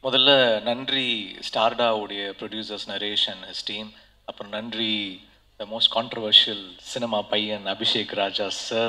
முதல்ல நன்றி ஸ்டார்டா உடைய producers Naresh and his team. அப்புறம் நன்றி த மோஸ்ட் கான்ட்ரவர்ஷியல் சினிமா பையன் அபிஷேக் ராஜா சார்.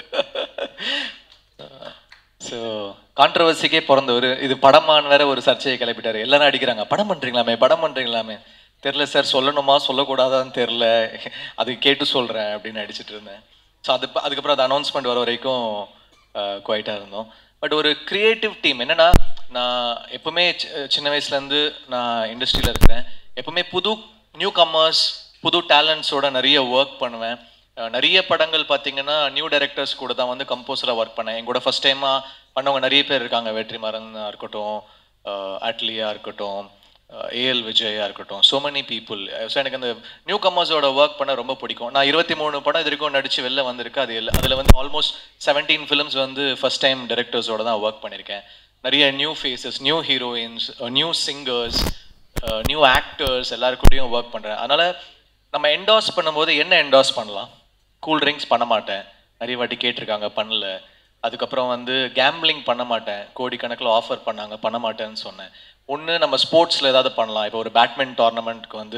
ஸோ கான்ட்ரவர்சிக்கே பிறந்தவர். இது படமான்னு வேற ஒரு சர்ச்சையை கிளப்பிட்டாரு. எல்லாரும் அடிக்கிறாங்க, படம் பண்ணுறீங்களாமே தெரில சார், சொல்லணுமா சொல்லக்கூடாதான்னு தெரில, அது கேட்டு சொல்கிறேன் அப்படின்னு அடிச்சுட்டு இருந்தேன். ஸோ அதுக்கப்புறம் அது அனௌன்ஸ்மெண்ட் வர வரைக்கும் குவைட்டாக இருந்தோம். பட் ஒரு கிரியேட்டிவ் டீம் என்னன்னா, நான் எப்பவுமே சின்ன வயசுலேருந்து நான் இண்டஸ்ட்ரியில் இருக்கிறேன். எப்பவுமே புது நியூ கம்மர்ஸ், புது டேலண்ட்ஸோட நிறைய ஒர்க் பண்ணுவேன். நிறைய படங்கள் பார்த்தீங்கன்னா நியூ டைரக்டர்ஸ் கூட தான் வந்து கம்போஸராக ஒர்க் பண்ணேன். என் கூட ஃபஸ்ட் டைமாக பண்ணவங்க நிறைய பேர் இருக்காங்க. வெற்றிமாறனாக இருக்கட்டும், அட்லியாக இருக்கட்டும், ஏஎல் விஜயா இருக்கட்டும், ஸோ மெனி பீப்புள். ஸோ எனக்கு அந்த நியூ கம்மர்ஸோட ஒர்க் பண்ண ரொம்ப பிடிக்கும். நான் 23 படம் இது வரைக்கும் நடிச்சு வெளில வந்திருக்கு. அதில் வந்து ஆல்மோஸ்ட் 17 ஃபிலிம்ஸ் வந்து ஃபர்ஸ்ட் டைம் டைரக்டர்ஸோட தான் ஒர்க் பண்ணியிருக்கேன். நிறைய new faces, new heroines, new singers, new actors எல்லாருக்கூடையும் ஒர்க் பண்ணுறேன். அதனால் நம்ம என்டாஸ் பண்ணும்போது என்ன என்டாஸ் பண்ணலாம்? கூல் ட்ரிங்க்ஸ் பண்ண மாட்டேன், நிறைய வாட்டி கேட்டிருக்காங்க, பண்ணல. அதுக்கப்புறம் வந்து கேம்பிளிங் பண்ண மாட்டேன், கோடிக்கணக்கில் ஆஃபர் பண்ணாங்க, பண்ண மாட்டேன்னு சொன்னேன். ஒன்று நம்ம ஸ்போர்ட்ஸில் ஏதாவது பண்ணலாம். இப்போ ஒரு பேட்மிண்டன் டோர்னமெண்ட்க்கு வந்து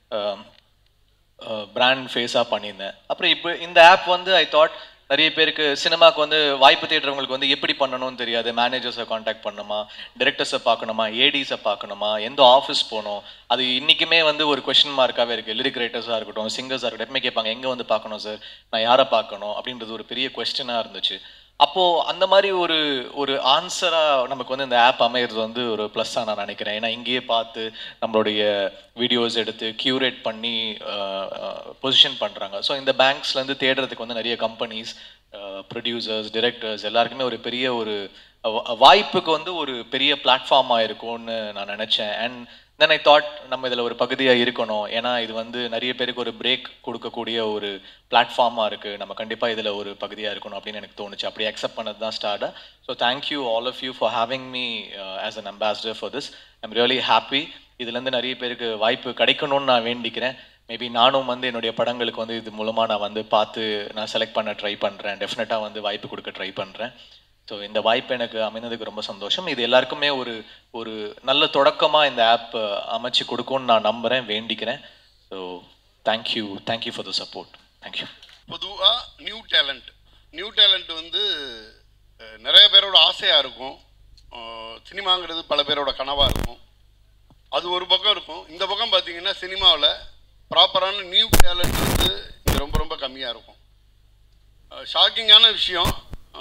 பிராண்ட் ஃபேஸாக பண்ணியிருந்தேன். அப்புறம் இப்போ இந்த ஆப் வந்து ஐ தாட் நிறைய பேருக்கு சினிமாவுக்கு வந்து வாய்ப்பு தேடுறவங்களுக்கு வந்து எப்படி பண்ணணும்னு தெரியாது. மேனேஜர்ஸை காண்டாக்ட் பண்ணணுமா, டிரெக்டர்ஸை பார்க்கணுமா, ஏடிஸை பார்க்கணுமா, எந்த ஆஃபீஸ் போகணும், அது இன்றைக்குமே வந்து ஒரு கொஷின் மார்க்காகவே இருக்குது. லிரிக் ரைட்டர்ஸாக இருக்கட்டும், சிங்கர்ஸாக இருக்கட்டும், எப்பவுமே கேட்பாங்க எங்கே வந்து பார்க்கணும் சார், நான் யாரை பார்க்கணும் அப்படின்றது ஒரு பெரிய கொஸ்டினாக இருந்துச்சு. அப்போது அந்த மாதிரி ஒரு ஆன்சராக நமக்கு வந்து இந்த ஆப் அமையிறது வந்து ஒரு ப்ளஸ்ஸாக நான் நினைக்கிறேன். ஏன்னா இங்கேயே பார்த்து நம்மளுடைய வீடியோஸ் எடுத்து க்யூரேட் பண்ணி பொசிஷன் பண்ணுறாங்க. ஸோ இந்த பேங்க்ஸ்லேருந்து தேடுறதுக்கு வந்து நிறைய கம்பெனிஸ், ப்ரொடியூசர்ஸ், டிரெக்டர்ஸ் எல்லாருக்குமே ஒரு பெரிய ஒரு வாய்ப்புக்கு வந்து ஒரு பெரிய பிளாட்ஃபார்மாக இருக்கும்னு நான் நினச்சேன். அண்ட் தென் ஐ தாட் நம்ம இதில் ஒரு பகுதியாக இருக்கணும். ஏன்னா இது வந்து நிறைய பேருக்கு ஒரு பிரேக் கொடுக்கக்கூடிய ஒரு பிளாட்ஃபார்மாக இருக்குது. நம்ம கண்டிப்பாக இதில் ஒரு பகுதியாக இருக்கணும் அப்படின்னு எனக்கு தோணுச்சு. அப்படி அக்செப்ட் பண்ணது தான் ஸ்டார்டா. So thank you all of you for having me as an ambassador for this. I'm really happy. இதுலேருந்து நிறைய பேருக்கு வாய்ப்பு கிடைக்கணும்னு நான் வேண்டிக்கிறேன். மேபி நானும் வந்து என்னுடைய படங்களுக்கு வந்து இது மூலமாக நான் வந்து பார்த்து நான் செலக்ட் பண்ண ட்ரை பண்ணுறேன். டெஃபினட்டாக வந்து வாய்ப்பு கொடுக்க ட்ரை பண்ணுறேன். ஸோ இந்த வாய்ப்பு எனக்கு அமைந்ததுக்கு ரொம்ப சந்தோஷம். இது எல்லாருக்குமே ஒரு நல்ல தொடக்கமாக இந்த ஆப் அமைச்சு கொடுக்கும்னு நான் நம்புகிறேன், வேண்டிக்கிறேன். So thank you for the support. Thank you. பொதுவாக நியூ டேலண்ட் வந்து நிறைய பேரோட ஆசையாக இருக்கும். சினிமாங்கிறது பல பேரோட கனவாக இருக்கும். அது ஒரு பக்கம் இருக்கும். இந்த பக்கம் பார்த்தீங்கன்னா சினிமாவில் ப்ராப்பரான நியூ டேலண்ட் வந்து இங்கே ரொம்ப ரொம்ப கம்மியாக இருக்கும். ஷாக்கிங்கான விஷயம்,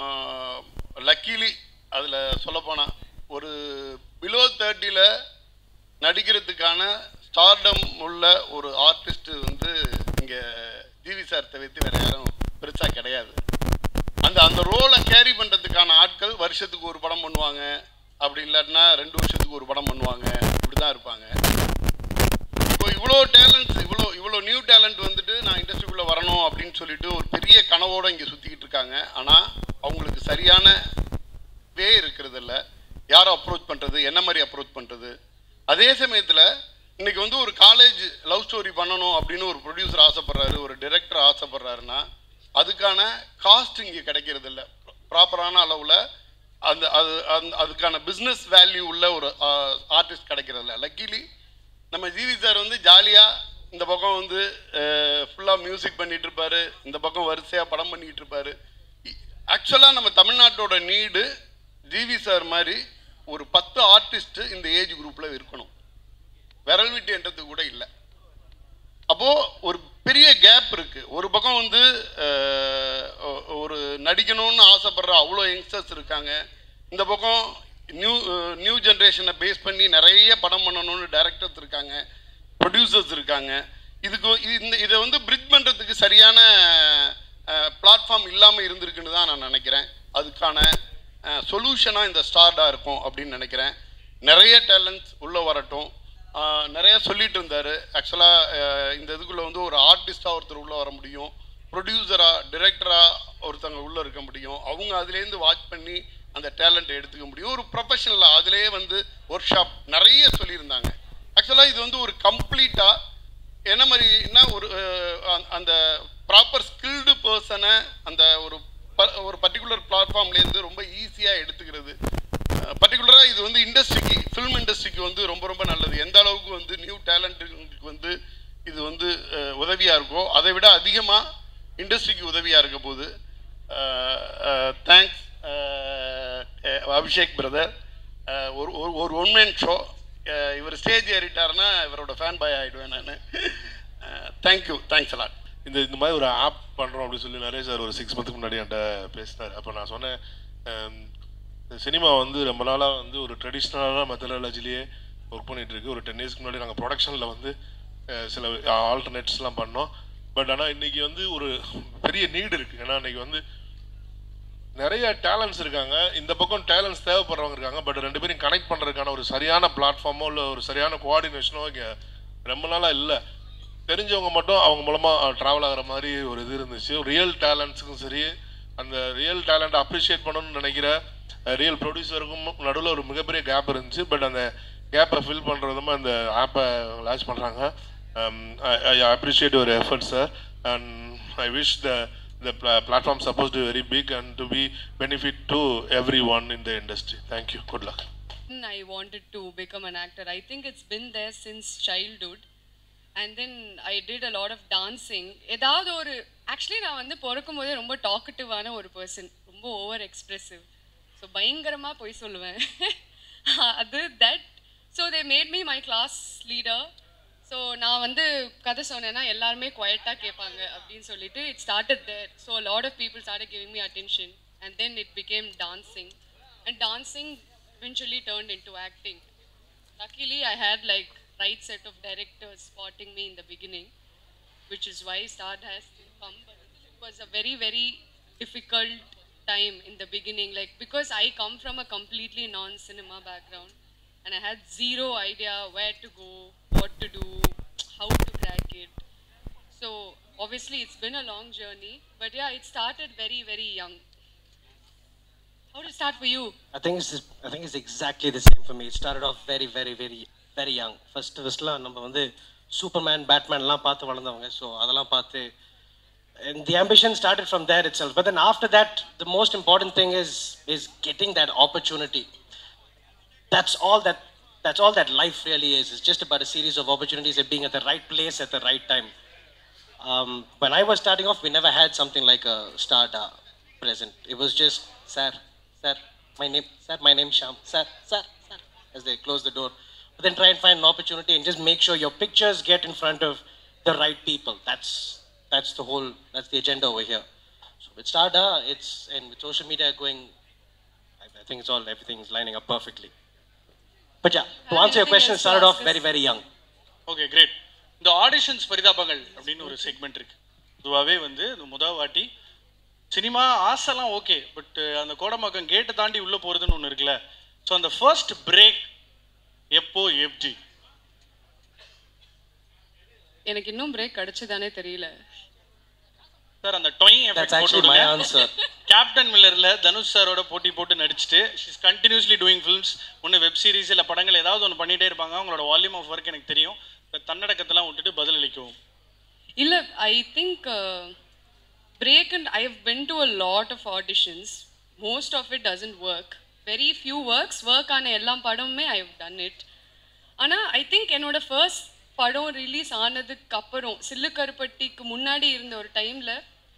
லக்கிலி அதில் சொல்லப்போனால் ஒரு பிலோ 30 நடிக்கிறதுக்கான ஸ்டார்டம் உள்ள ஒரு ஆர்டிஸ்ட்டு வந்து இங்கே ஜிவி சார் தவிர்த்து வேறு யாரும் பெருசாக கிடையாது. அந்த ரோலை கேரி பண்ணுறதுக்கான ஆட்கள் வருஷத்துக்கு ஒரு படம் பண்ணுவாங்க, அப்படி இல்லாட்டினா 2 வருஷத்துக்கு ஒரு படம் பண்ணுவாங்க, இப்படி தான் இருப்பாங்க. இப்போ இவ்வளோ டேலண்ட்ஸ், இவ்வளோ நியூ டேலண்ட் வந்துட்டு நான் இண்டஸ்ட்ரிக்குள்ளே வரணும் அப்படின்னு சொல்லிட்டு ஒரு பெரிய கனவோடு இங்கே சுற்றிக்கிட்டு இருக்காங்க. ஆனால் அவங்களுக்கு சரியான வே இருக்கிறது இல்லை. யாரை அப்ரோச் பண்ணுறது, என்ன மாதிரி அப்ரோச் பண்ணுறது. அதே சமயத்தில் இன்றைக்கி வந்து ஒரு காலேஜ் லவ் ஸ்டோரி பண்ணணும் அப்படின்னு ஒரு ப்ரொடியூசர் ஆசைப்படுறாரு, ஒரு டைரக்டர் ஆசைப்படுறாருன்னா அதுக்கான காஸ்ட் இங்கே கிடைக்கிறது இல்லை. ப்ராப்பரான அளவில் அதுக்கான பிஸ்னஸ் வேல்யூ உள்ள ஒரு ஆர்டிஸ்ட் கிடைக்கிறது இல்லை. லக்கிலி நம்ம ஜிவி சார் வந்து ஜாலியாக இந்த பக்கம் வந்து ஃபுல்லாக மியூசிக் பண்ணிகிட்டு இருப்பார், இந்த பக்கம் வரிசையாக படம் பண்ணிக்கிட்டு இருப்பார். ஆக்சுவலாக நம்ம தமிழ்நாட்டோட நீடு ஜிவி சார் மாதிரி ஒரு 10 ஆர்டிஸ்ட்டு இந்த ஏஜ் குரூப்பில் இருக்கணும். விரல் விட்டு என்றது கூட இல்லை. அப்போது ஒரு பெரிய கேப் இருக்குது. ஒரு பக்கம் வந்து ஒரு நடிக்கணும்னு ஆசைப்படுற அவ்வளோ யங்ஸ்டர்ஸ் இருக்காங்க. இந்த பக்கம் நியூ ஜென்ரேஷனை பேஸ் பண்ணி நிறைய படம் பண்ணணும்னு டைரக்டர்ஸ் இருக்காங்க, ப்ரொடியூசர்ஸ் இருக்காங்க. இதை வந்து பிரிட்ஜ் பண்ணுறதுக்கு சரியான பிளாட்ஃபார்ம் இல்லாமல் இருந்திருக்குன்னு தான் நான் நினைக்கிறேன். அதுக்கான சொல்யூஷனாக இந்த ஸ்டார்டாக இருக்கும் அப்படின்னு நினைக்கிறேன். நிறைய டேலண்ட்ஸ் உள்ளே வரட்டும். நிறைய சொல்லிட்டு இருந்தார். ஆக்சுவலாக இந்த இதுக்குள்ளே வந்து ஒரு ஆர்டிஸ்டாக ஒருத்தர் உள்ளே வர முடியும், ப்ரொடியூசராக டிரெக்டராக ஒருத்தவங்க உள்ளே இருக்க முடியும். அவங்க அதுலேருந்து வாட்ச் பண்ணி அந்த டேலண்ட்டை எடுத்துக்க முடியும். ஒரு ப்ரொஃபஷனலாக அதிலே வந்து ஒர்க் ஷாப் நிறைய சொல்லியிருந்தாங்க. ஆக்சுவலாக இது வந்து ஒரு கம்ப்ளீட்டாக என்ன மாதிரின்னா ஒரு அந்த ப்ராப்பர் ஸ்கில்டு பர்சனை அந்த ஒரு பர்டிகுலர் பிளாட்ஃபார்ம்லேருந்து ரொம்ப ஈஸியாக எடுத்துக்கிறது. பர்டிகுலராக இது வந்து இண்டஸ்ட்ரிக்கு, ஃபில்ம் இண்டஸ்ட்ரிக்கு வந்து ரொம்ப ரொம்ப நல்லது. எந்த அளவுக்கு வந்து நியூ டேலண்ட்டுக்கு வந்து இது வந்து உதவியாக இருக்கோ அதை விட அதிகமாக இண்டஸ்ட்ரிக்கு உதவியாக இருக்க போது. Thanks Abhishek brother. ஒரு ஒன்மேன் ஷோ. இவர் ஸ்டேஜ் ஏறிட்டாருன்னா இவரோட ஃபேன் பாய் ஆகிடுவேன் நான். Thank you, thanks a lot. இந்த மாதிரி ஒரு ஆப் பண்ணுறோம் அப்படின்னு சொல்லி நிறைய சார் ஒரு 6 மந்த்துக்கு முன்னாடி என்கிட்ட பேசினார். அப்போ நான் சொன்னேன், சினிமா வந்து ரொம்ப நாளாக வந்து ஒரு ட்ரெடிஷ்னலான மெத்தடாலஜிலேயே ஒர்க் பண்ணிகிட்ருக்கு. ஒரு 10 இயர்ஸ்க்கு முன்னாடி நாங்கள் ப்ரொடக்ஷனில் வந்து சில ஆல்டர்னேட்ஸ்லாம் பண்ணோம். பட் ஆனால் இன்றைக்கி வந்து ஒரு பெரிய நீடு இருக்குது. ஏன்னா இன்றைக்கி வந்து நிறைய டேலண்ட்ஸ் இருக்காங்க, இந்த பக்கம் டேலண்ட்ஸ் தேவைப்படுறவங்க இருக்காங்க. பட் 2 பேரும் கனெக்ட் பண்ணுறதுக்கான ஒரு சரியான பிளாட்ஃபார்மோ இல்லை ஒரு சரியான கோஆர்டினேஷனோ இங்கே ரொம்ப நாளாக இல்லை. தெரிஞ்சவங்க மட்டும் அவங்க மூலமாக ட்ராவல் ஆகிற மாதிரி ஒரு இது இருந்துச்சு. ரியல் டேலண்ட்ஸுக்கும் சரி, அந்த ரியல் டேலண்ட்டை அப்ரிஷியேட் பண்ணணும்னு நினைக்கிற ரியல் ப்ரொடியூசருக்கும் நடுவில் ஒரு மிகப்பெரிய கேப் இருந்துச்சு. பட் அந்த கேப்பை ஃபில் பண்ணுற விதமாக இந்த ஆப்பை லான்ச் பண்ணுறாங்க. I appreciate your effort sir, and I wish the platform supposed to be very big and to be benefit to everyone in the industry. Thank you. Good luck. I wanted to become an actor. I think it's been there since childhood. And then I did a lot of dancing. ஏதாவது ஒரு actually நான் வந்து பிறக்கும் போதே ரொம்ப டாக்கட்டிவான ஒரு person, ரொம்ப over expressive. So பயங்கரமாக போய் சொல்லுவேன். அது that so they made me my class leader. So நான் வந்து கதை சொன்னேன்னா எல்லாருமே குவைட்டாக கேட்பாங்க அப்படின்னு சொல்லிட்டு it started there. So lot of people started giving me attention and then it became dancing and dancing eventually turned into acting. Luckily I had like right set of directors spotting me in the beginning, which is why Star has come. But it was a very very difficult time in the beginning, like because I come from a completely non-cinema background and I had zero idea where to go, what to do, how to crack it. So obviously it's been a long journey, but yeah, it started very very young. How did it start for you? I think it's exactly the same for me. It started off very very very very young. Firstல நம்ம வந்து Superman பேட்மேன்லாம் பார்த்து வளர்ந்தவங்க. So அதெல்லாம் பார்த்து and the ambition started from there itself. But then after that, the most important thing is getting that opportunity. That's all that life really is. It's just about a series of opportunities and being at the right place at the right time. When I was starting off, we never had something like a star present. It was just sir, my name Sham, sir, as they close the door. But then try and find an opportunity and just make sure your pictures get in front of the right people. That's the agenda over here. So with Starda, and with social media going, I think everything's lining up perfectly. But yeah, to answer your question, it started off very very young. Okay, great. இந்த auditions பரிதாபங்கள் அப்படின்னு ஒரு segment இருக்கு. இதுவாகவே வந்து இந்த முதல் வாட்டி cinema ஆசைலாம் okay, but அந்த கோடம்பாக்கம் கேட்டை தாண்டி உள்ளே போகிறதுன்னு ஒன்று இருக்குல்ல. ஸோ அந்த ஃபர்ஸ்ட் பிரேக் எப்போ எப்படி? எனக்கு இன்னும் பிரேக் கிடைச்சதானே தெரியல சார். அந்த டொய் கேப்டன் மில்லரில் தனுஷ் சாரோட போட்டு நடிச்சுட்டு ஷீஸ் கண்டினியூஸ்லி டூயிங் ஃபிலிம்ஸ். ஒன்று வெப் சீரிஸ் இல்லை படங்கள் ஏதாவது ஒன்று பண்ணிகிட்டே இருப்பாங்க. அவங்களோட வால்யூம் ஆஃப் ஒர்க் எனக்கு தெரியும். தன்னடக்கத்தெல்லாம் விட்டுட்டு பதிலளிக்கவும் இல்லை. I think break, and I have been to a lot of auditions. Most of it doesn't work. Very few work ஆன எல்லா படமுமே I have done it. ஆனால் I think என்னோட ஃபர்ஸ்ட் படம் ரிலீஸ் ஆனதுக்கு அப்புறம் சில்லு கருப்பட்டிக்கு முன்னாடி இருந்த ஒரு டைமில்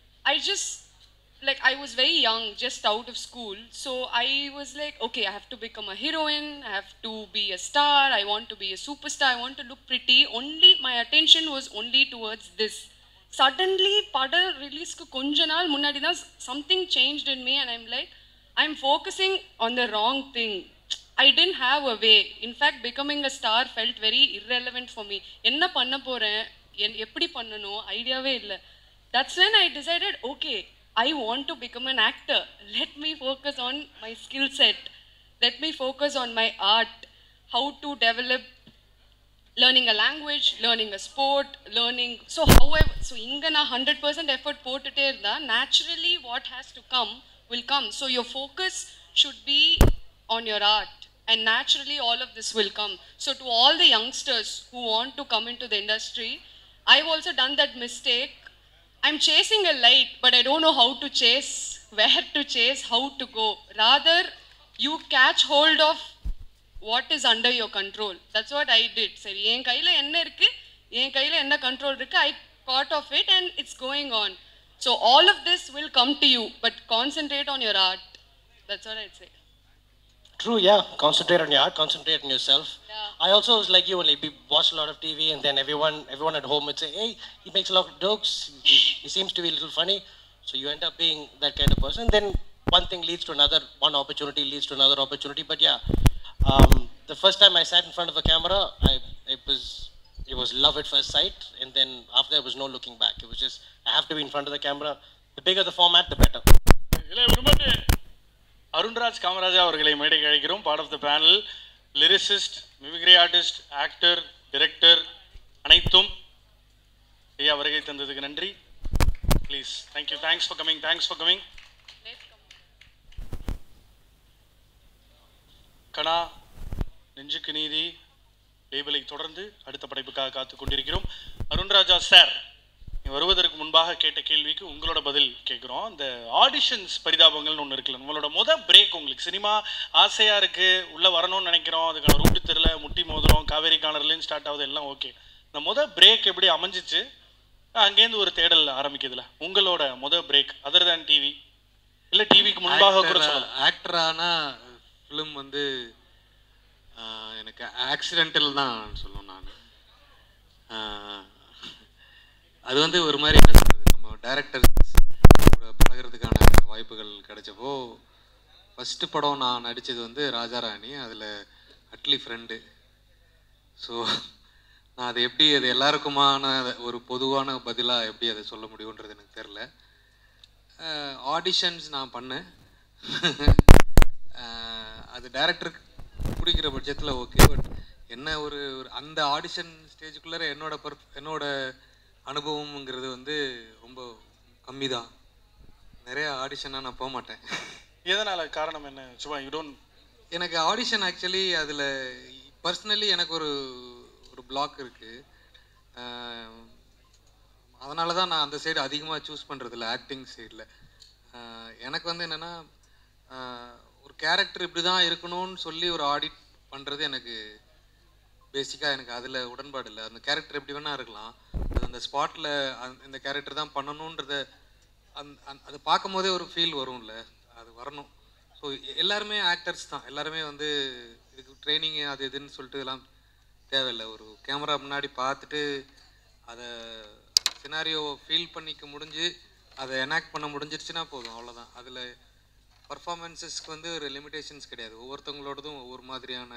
I was very young, just out of school. So I was like, okay, I have to become a heroine, I have to be a star, I want to be a superstar, I want to look pretty. Only my attention was only towards this. Suddenly படம் ரிலீஸ்க்கு கொஞ்ச நாள் முன்னாடி தான் something changed in me and I'm focusing on the wrong thing. I didn't have a way. In fact, becoming a star felt very irrelevant for me. என்ன பண்ண போறேன், எப்படி பண்ணணும் ஐடியாவே இல்லை. That's when I decided, okay, I want to become an actor. Let me focus on my skill set. Let me focus on my art. How to develop, learning a language, learning a sport, learning. So however, so inga na 100% effort போட்டுட்டே இருந்தா naturally what has to come will come. So your focus should be on your art and naturally all of this will come. So to all the youngsters who want to come into the industry, I've also done that mistake. I'm chasing a light, but I don't know how to chase, where to chase, how to go. Rather, you catch hold of what is under your control. That's what I did. சரி என் கையில் என்ன இருக்குது, என் கையில் என்ன control இருக்குது, I caught of it and it's going on. So all of this will come to you, but concentrate on your art. That's what I'd say. True, yeah. Concentrate on your art, concentrate on yourself. Yeah. I also was like you, only watch a lot of TV, and then everyone at home would say, hey, he makes a lot of jokes, he seems to be a little funny. So you end up being that kind of person. Then one thing leads to another, one opportunity leads to another opportunity. But yeah, the first time I sat in front of a camera, it was love at first sight, and then after there was no looking back. It was just, I have to be in front of the camera. The bigger the format, the better. Arunraj Kamaraja அவர்களை மேடைக்கு அழைக்கிறோம். Part of the panel, lyricist, mimicry artist, actor, director, அனைத்தும் ஐயா வருகை தந்ததுக்கு நன்றி. Please. Thank you. Thanks for coming. Kanaa, Nenjukku Needhi லேபிளை தொடர்ந்து அடுத்த படைப்புக்காக காத்து கொண்டிருக்கிறோம். அருண்ராஜா சார், வருவதற்கு முன்பாக கேட்ட கேள்விக்கு உங்களோட பதில் கேட்குறோம். இந்த ஆடிஷன்ஸ் பரிதாபங்கள்னு ஒன்று இருக்குல்ல, நம்மளோட பிரேக் உங்களுக்கு சினிமா ஆசையாக இருக்குது, உள்ளே வரணும்னு நினைக்கிறோம், அதுக்கான ரூட்டு தெரியல, முட்டி மோதுறோம், காவேரி கார்னர்லேருந்து ஸ்டார்ட் ஆகுது, எல்லாம் ஓகே. இந்த பிரேக் எப்படி அமைஞ்சிச்சு, அங்கேருந்து ஒரு தேடல் ஆரம்பிக்கிறதுல உங்களோட பிரேக் அதர் தேன் டிவி, இல்லை டிவிக்கு முன்பாக கூட சொல்லலாம். ஆக்டரான ஃபிலிம் வந்து எனக்கு ஆக்சிடென்டல் தான் சொல்லணும். நான் அது வந்து ஒரு மாதிரி என்ன சொல்கிறது, நம்ம டைரக்டர்ஸ் கூட பழகிறதுக்கான வாய்ப்புகள் கிடைச்சப்போ ஃபஸ்ட்டு படம் நான் நடித்தது வந்து ராஜாராணி, அதில் அட்லி ஃப்ரெண்டு. ஸோ நான் அது எப்படி, அது எல்லாருக்குமான ஒரு பொதுவான பதிலாக எப்படி அதை சொல்ல முடியுன்றது எனக்கு தெரில. ஆடிஷன்ஸ் நான் பண்ணேன், அது டைரக்டருக்கு பிடிக்கிற பட்சத்தில் ஓகே. பட் என்ன ஒரு அந்த ஆடிஷன் ஸ்டேஜுக்குள்ளே என்னோட அனுபவம்ங்கிறது வந்து ரொம்ப கம்மி தான். நிறைய ஆடிஷனாக நான் போக மாட்டேன். எதனால், காரணம் என்ன? சும்மா யூ டோன்ட். எனக்கு ஆடிஷன் ஆக்சுவலி அதில் பர்சனலி எனக்கு ஒரு பிளாக் இருக்குது. அதனால தான் நான் அந்த சைடு அதிகமாக சூஸ் பண்ணுறதில்ல, ஆக்டிங் சைடில். எனக்கு வந்து என்னென்னா, ஒரு கேரக்டர் இப்படி தான் இருக்கணும்னு சொல்லி ஒரு ஆடிட் பண்ணுறது எனக்கு பேசிக்காக எனக்கு அதில் உடன்பாடு இல்லை. அந்த கேரக்டர் எப்படி வேணால் இருக்கலாம், அது அந்த ஸ்பாட்டில் இந்த கேரக்டர் தான் பண்ணணுன்றத அது பார்க்கும் போதே ஒரு ஃபீல் வரும்ல, அது வரணும். ஸோ எல்லாருமே ஆக்டர்ஸ் தான், எல்லாருமே வந்து இதுக்கு ட்ரைனிங்கு அது இதுன்னு சொல்லிட்டு இதெல்லாம் தேவையில்லை. ஒரு கேமரா முன்னாடி பார்த்துட்டு அதை சினாரியோவை ஃபீல் பண்ணிக்க முடிஞ்சு அதை எனாக்ட் பண்ண முடிஞ்சிருச்சுன்னா போதும், அவ்வளோதான். அதில் பர்ஃபார்மன்ஸஸ்க்கு வந்து ஒரு லிமிடேஷன்ஸ் கிடையாது. ஒவ்வொருத்தவங்களோடதும் ஒவ்வொரு மாதிரியான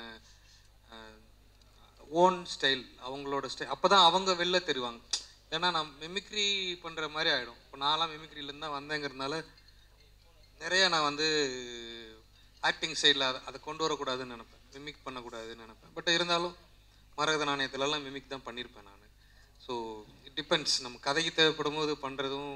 ஓன் ஸ்டைல், அவங்களோட ஸ்டைல், அப்போ தான் அவங்க வெளில தெரிவாங்க. ஏன்னா நான் மிமிக்ரி பண்ணுற மாதிரி ஆகிடும். இப்போ நான்லாம் மிமிக்ரிலேருந்து தான் வந்தேங்கிறதுனால நிறைய நான் வந்து ஆக்டிங் சைடில் அதை கொண்டு வரக்கூடாதுன்னு நினப்பேன், மிமிக் பண்ணக்கூடாதுன்னு நினப்பேன். பட் இருந்தாலும் மரகத நாணயத்துலலாம் மிமிக் தான் பண்ணியிருப்பேன் நான். ஸோ இட் டிபெண்ட்ஸ், நம்ம கதைக்கு தேவைப்படும் போது பண்ணுறதும்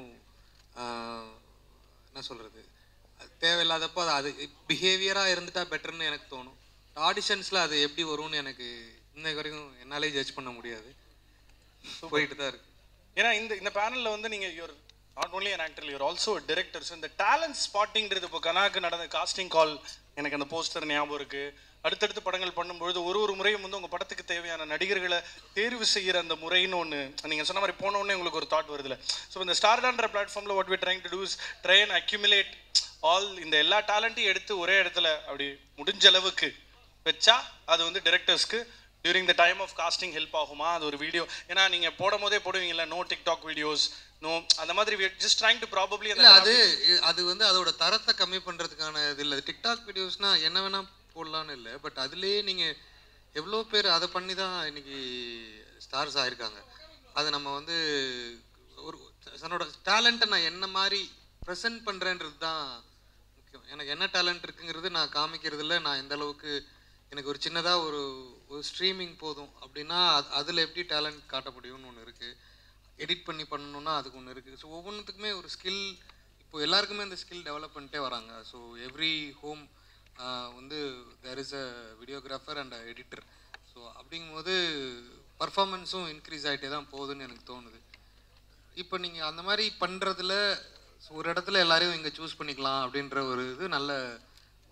என்ன சொல்கிறது, தேவையில்லாதப்போ அது பிஹேவியராக இருந்துட்டால் பெட்டர்னு எனக்கு தோணும். ஆடிஷன்ஸில் அது எப்படி வரும்னு எனக்கு இன்னைக்கு வரைக்கும் என்னாலே ஜட்ஜ் பண்ண முடியாது, போயிட்டு தான் இருக்கு. ஏன்னா இந்த பேனலில் வந்து நீங்கள் you're not only an actor, you're also director. So இந்த டேலண்ட் ஸ்பாட்டிங்கிறது இப்போ கனாக்கு நடந்த காஸ்டிங் கால் எனக்கு அந்த போஸ்டர் ஞாபகம் இருக்குது. அடுத்தடுத்து படங்கள் பண்ணும்பொழுது ஒரு முறையும் வந்து உங்கள் படத்துக்கு தேவையான நடிகர்களை தேர்வு செய்கிற அந்த முறைன்னு ஒன்று நீங்கள் சொன்ன மாதிரி போன உடனே உங்களுக்கு ஒரு தாட் வருதுல்ல. ஸோ இந்த ஸ்டார்டான்ற பிளாட்ஃபார்மில் what we trying to do is try and accumulate all இந்த எல்லா டேலண்ட்டையும் எடுத்து ஒரே இடத்துல அப்படி முடிஞ்ச அளவுக்கு வச்சா அது வந்து டிரெக்டர்ஸ்க்கு during the time of casting help ஆகுமா? அது ஒரு வீடியோ, ஏன்னா நீங்கள் போடும் போதே போடுவீங்கல்ல, நோ டிக்டாக் வீடியோஸ், நோ அந்த மாதிரி ஜஸ்ட் ட்ரைங் டு ப்ராபப்ளி அது வந்து அதோட தரத்தை கம்மி பண்ணுறதுக்கான இது இல்லை. டிக்டாக் வீடியோஸ்னால் என்ன வேணால் போடலான்னு இல்லை, பட் அதுலேயே நீங்கள் எவ்வளோ பேர் அதை பண்ணி தான் இன்றைக்கி ஸ்டார்ஸ் ஆகிருக்காங்க. அது நம்ம வந்து ஒரு தன்னோட டேலண்ட்டை நான் என்ன மாதிரி ப்ரெசென்ட் பண்ணுறேன்றது தான் முக்கியம். எனக்கு என்ன டேலண்ட் இருக்குங்கிறது நான் காமிக்கிறதுல நான் எந்த அளவுக்கு, எனக்கு ஒரு சின்னதாக ஒரு ஸ்ட்ரீமிங் போதும் அப்படின்னா அதில் எப்படி டேலண்ட் காட்ட முடியும்னு ஒன்று இருக்குது. எடிட் பண்ணி பண்ணணுன்னா அதுக்கு ஒன்று இருக்குது. ஸோ ஒவ்வொன்றுத்துக்குமே ஒரு ஸ்கில், இப்போ எல்லாருக்குமே அந்த ஸ்கில் டெவலப் பண்ணிட்டே வராங்க. ஸோ எவ்ரி ஹோம் வந்து there is a videographer and editor. So அப்படிங்கும்போது பர்ஃபார்மன்ஸும் இன்க்ரீஸ் ஆகிட்டே தான் போகுதுன்னு எனக்கு தோணுது. இப்போ நீங்கள் அந்த மாதிரி பண்ணுறதுல ஒரு இடத்துல எல்லாரையும் இங்கே சூஸ் பண்ணிக்கலாம் அப்படின்ற ஒரு இது நல்ல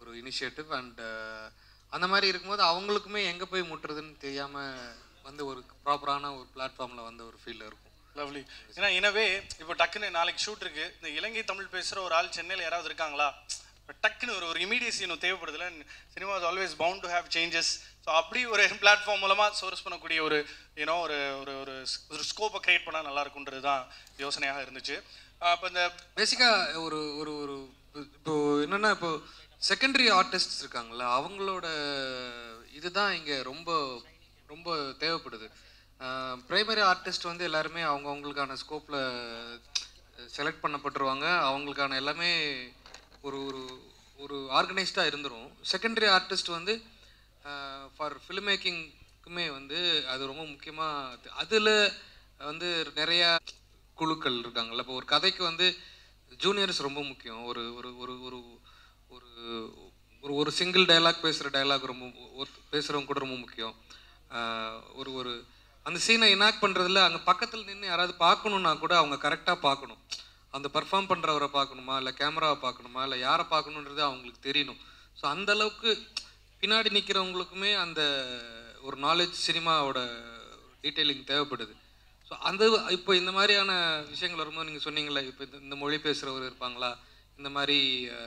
ஒரு இனிஷியேட்டிவ். அண்ட் அந்த மாதிரி இருக்கும்போது அவங்களுக்குமே எங்கே போய் முட்டுறதுன்னு தெரியாமல் வந்து ஒரு ப்ராப்பரான ஒரு பிளாட்ஃபார்மில் வந்து ஒரு ஃபீல் இருக்கும். லவ்லி. ஏன்னா எனவே இப்போ டக்குன்னு நாளைக்கு ஷூட் இருக்கு, இந்த இலங்கை தமிழ் பேசுகிற ஒரு ஆள் சென்னையில் யாராவது இருக்காங்களா, டக்குன்னு ஒரு இமீடியசி இன்னும் தேவைப்படுதுல. Cinema is always bound to have changes. So அப்படி ஒரு பிளாட்ஃபார்ம் மூலமாக சோர்ஸ் பண்ணக்கூடிய ஒரு யூனோ ஒரு ஒரு ஒரு ஸ்கோப்பை க்ரியேட் பண்ணால் நல்லா இருக்குன்றது தான் யோசனையாக இருந்துச்சு. இப்போ இந்த பேசிக்காக ஒரு ஒரு ஒரு இப்போ என்னென்னா இப்போ செகண்டரி ஆர்டிஸ்ட் இருக்காங்களா, அவங்களோட இதுதான் இங்கே ரொம்ப ரொம்ப தேவைப்படுது. ப்ரைமரி ஆர்டிஸ்ட் வந்து எல்லாருமே அவங்களுக்கான ஸ்கோப்பில் செலக்ட் பண்ணப்பட்டுருவாங்க, அவங்களுக்கான எல்லாமே ஒரு ஒரு ஒரு ஆர்கனைஸ்டாக இருந்துடும். செகண்டரி ஆர்டிஸ்ட் வந்து ஃபார் ஃபிலிம் மேக்கிங்க்குமே வந்து அது ரொம்ப முக்கியமாக. அதில் வந்து நிறையா குழுக்கள் இருக்காங்கல்ல. இப்போ ஒரு கதைக்கு வந்து ஜூனியர்ஸ் ரொம்ப முக்கியம். ஒரு ஒரு ஒரு ஒரு ஒரு ஒரு சிங்கிள் டைலாக் பேசுகிற டைலாக் ரொம்ப பேசுகிறவங்க கூட ரொம்ப முக்கியம். ஒரு ஒரு அந்த சீனை இனாக்ட் பண்ணுறதுல அங்கே பக்கத்தில் நின்று யாராவது பார்க்கணுன்னா கூட அவங்க கரெக்டாக பார்க்கணும். அந்த பர்ஃபார்ம் பண்ணுறவரை பார்க்கணுமா, இல்லை கேமராவை பார்க்கணுமா, இல்லை யாரை பார்க்கணுன்றது அவங்களுக்கு தெரியணும். ஸோ அந்தளவுக்கு பின்னாடி நிற்கிறவங்களுக்குமே அந்த ஒரு நாலேஜ் சினிமாவோட டீட்டெயிலிங் தேவைப்படுது. ஸோ அந்த இப்போ இந்த மாதிரியான விஷயங்கள் வரும்போது நீங்கள் சொன்னீங்களே, இப்போ இந்த மொழி பேசுகிறவர் இருப்பாங்களா, இந்த மாதிரி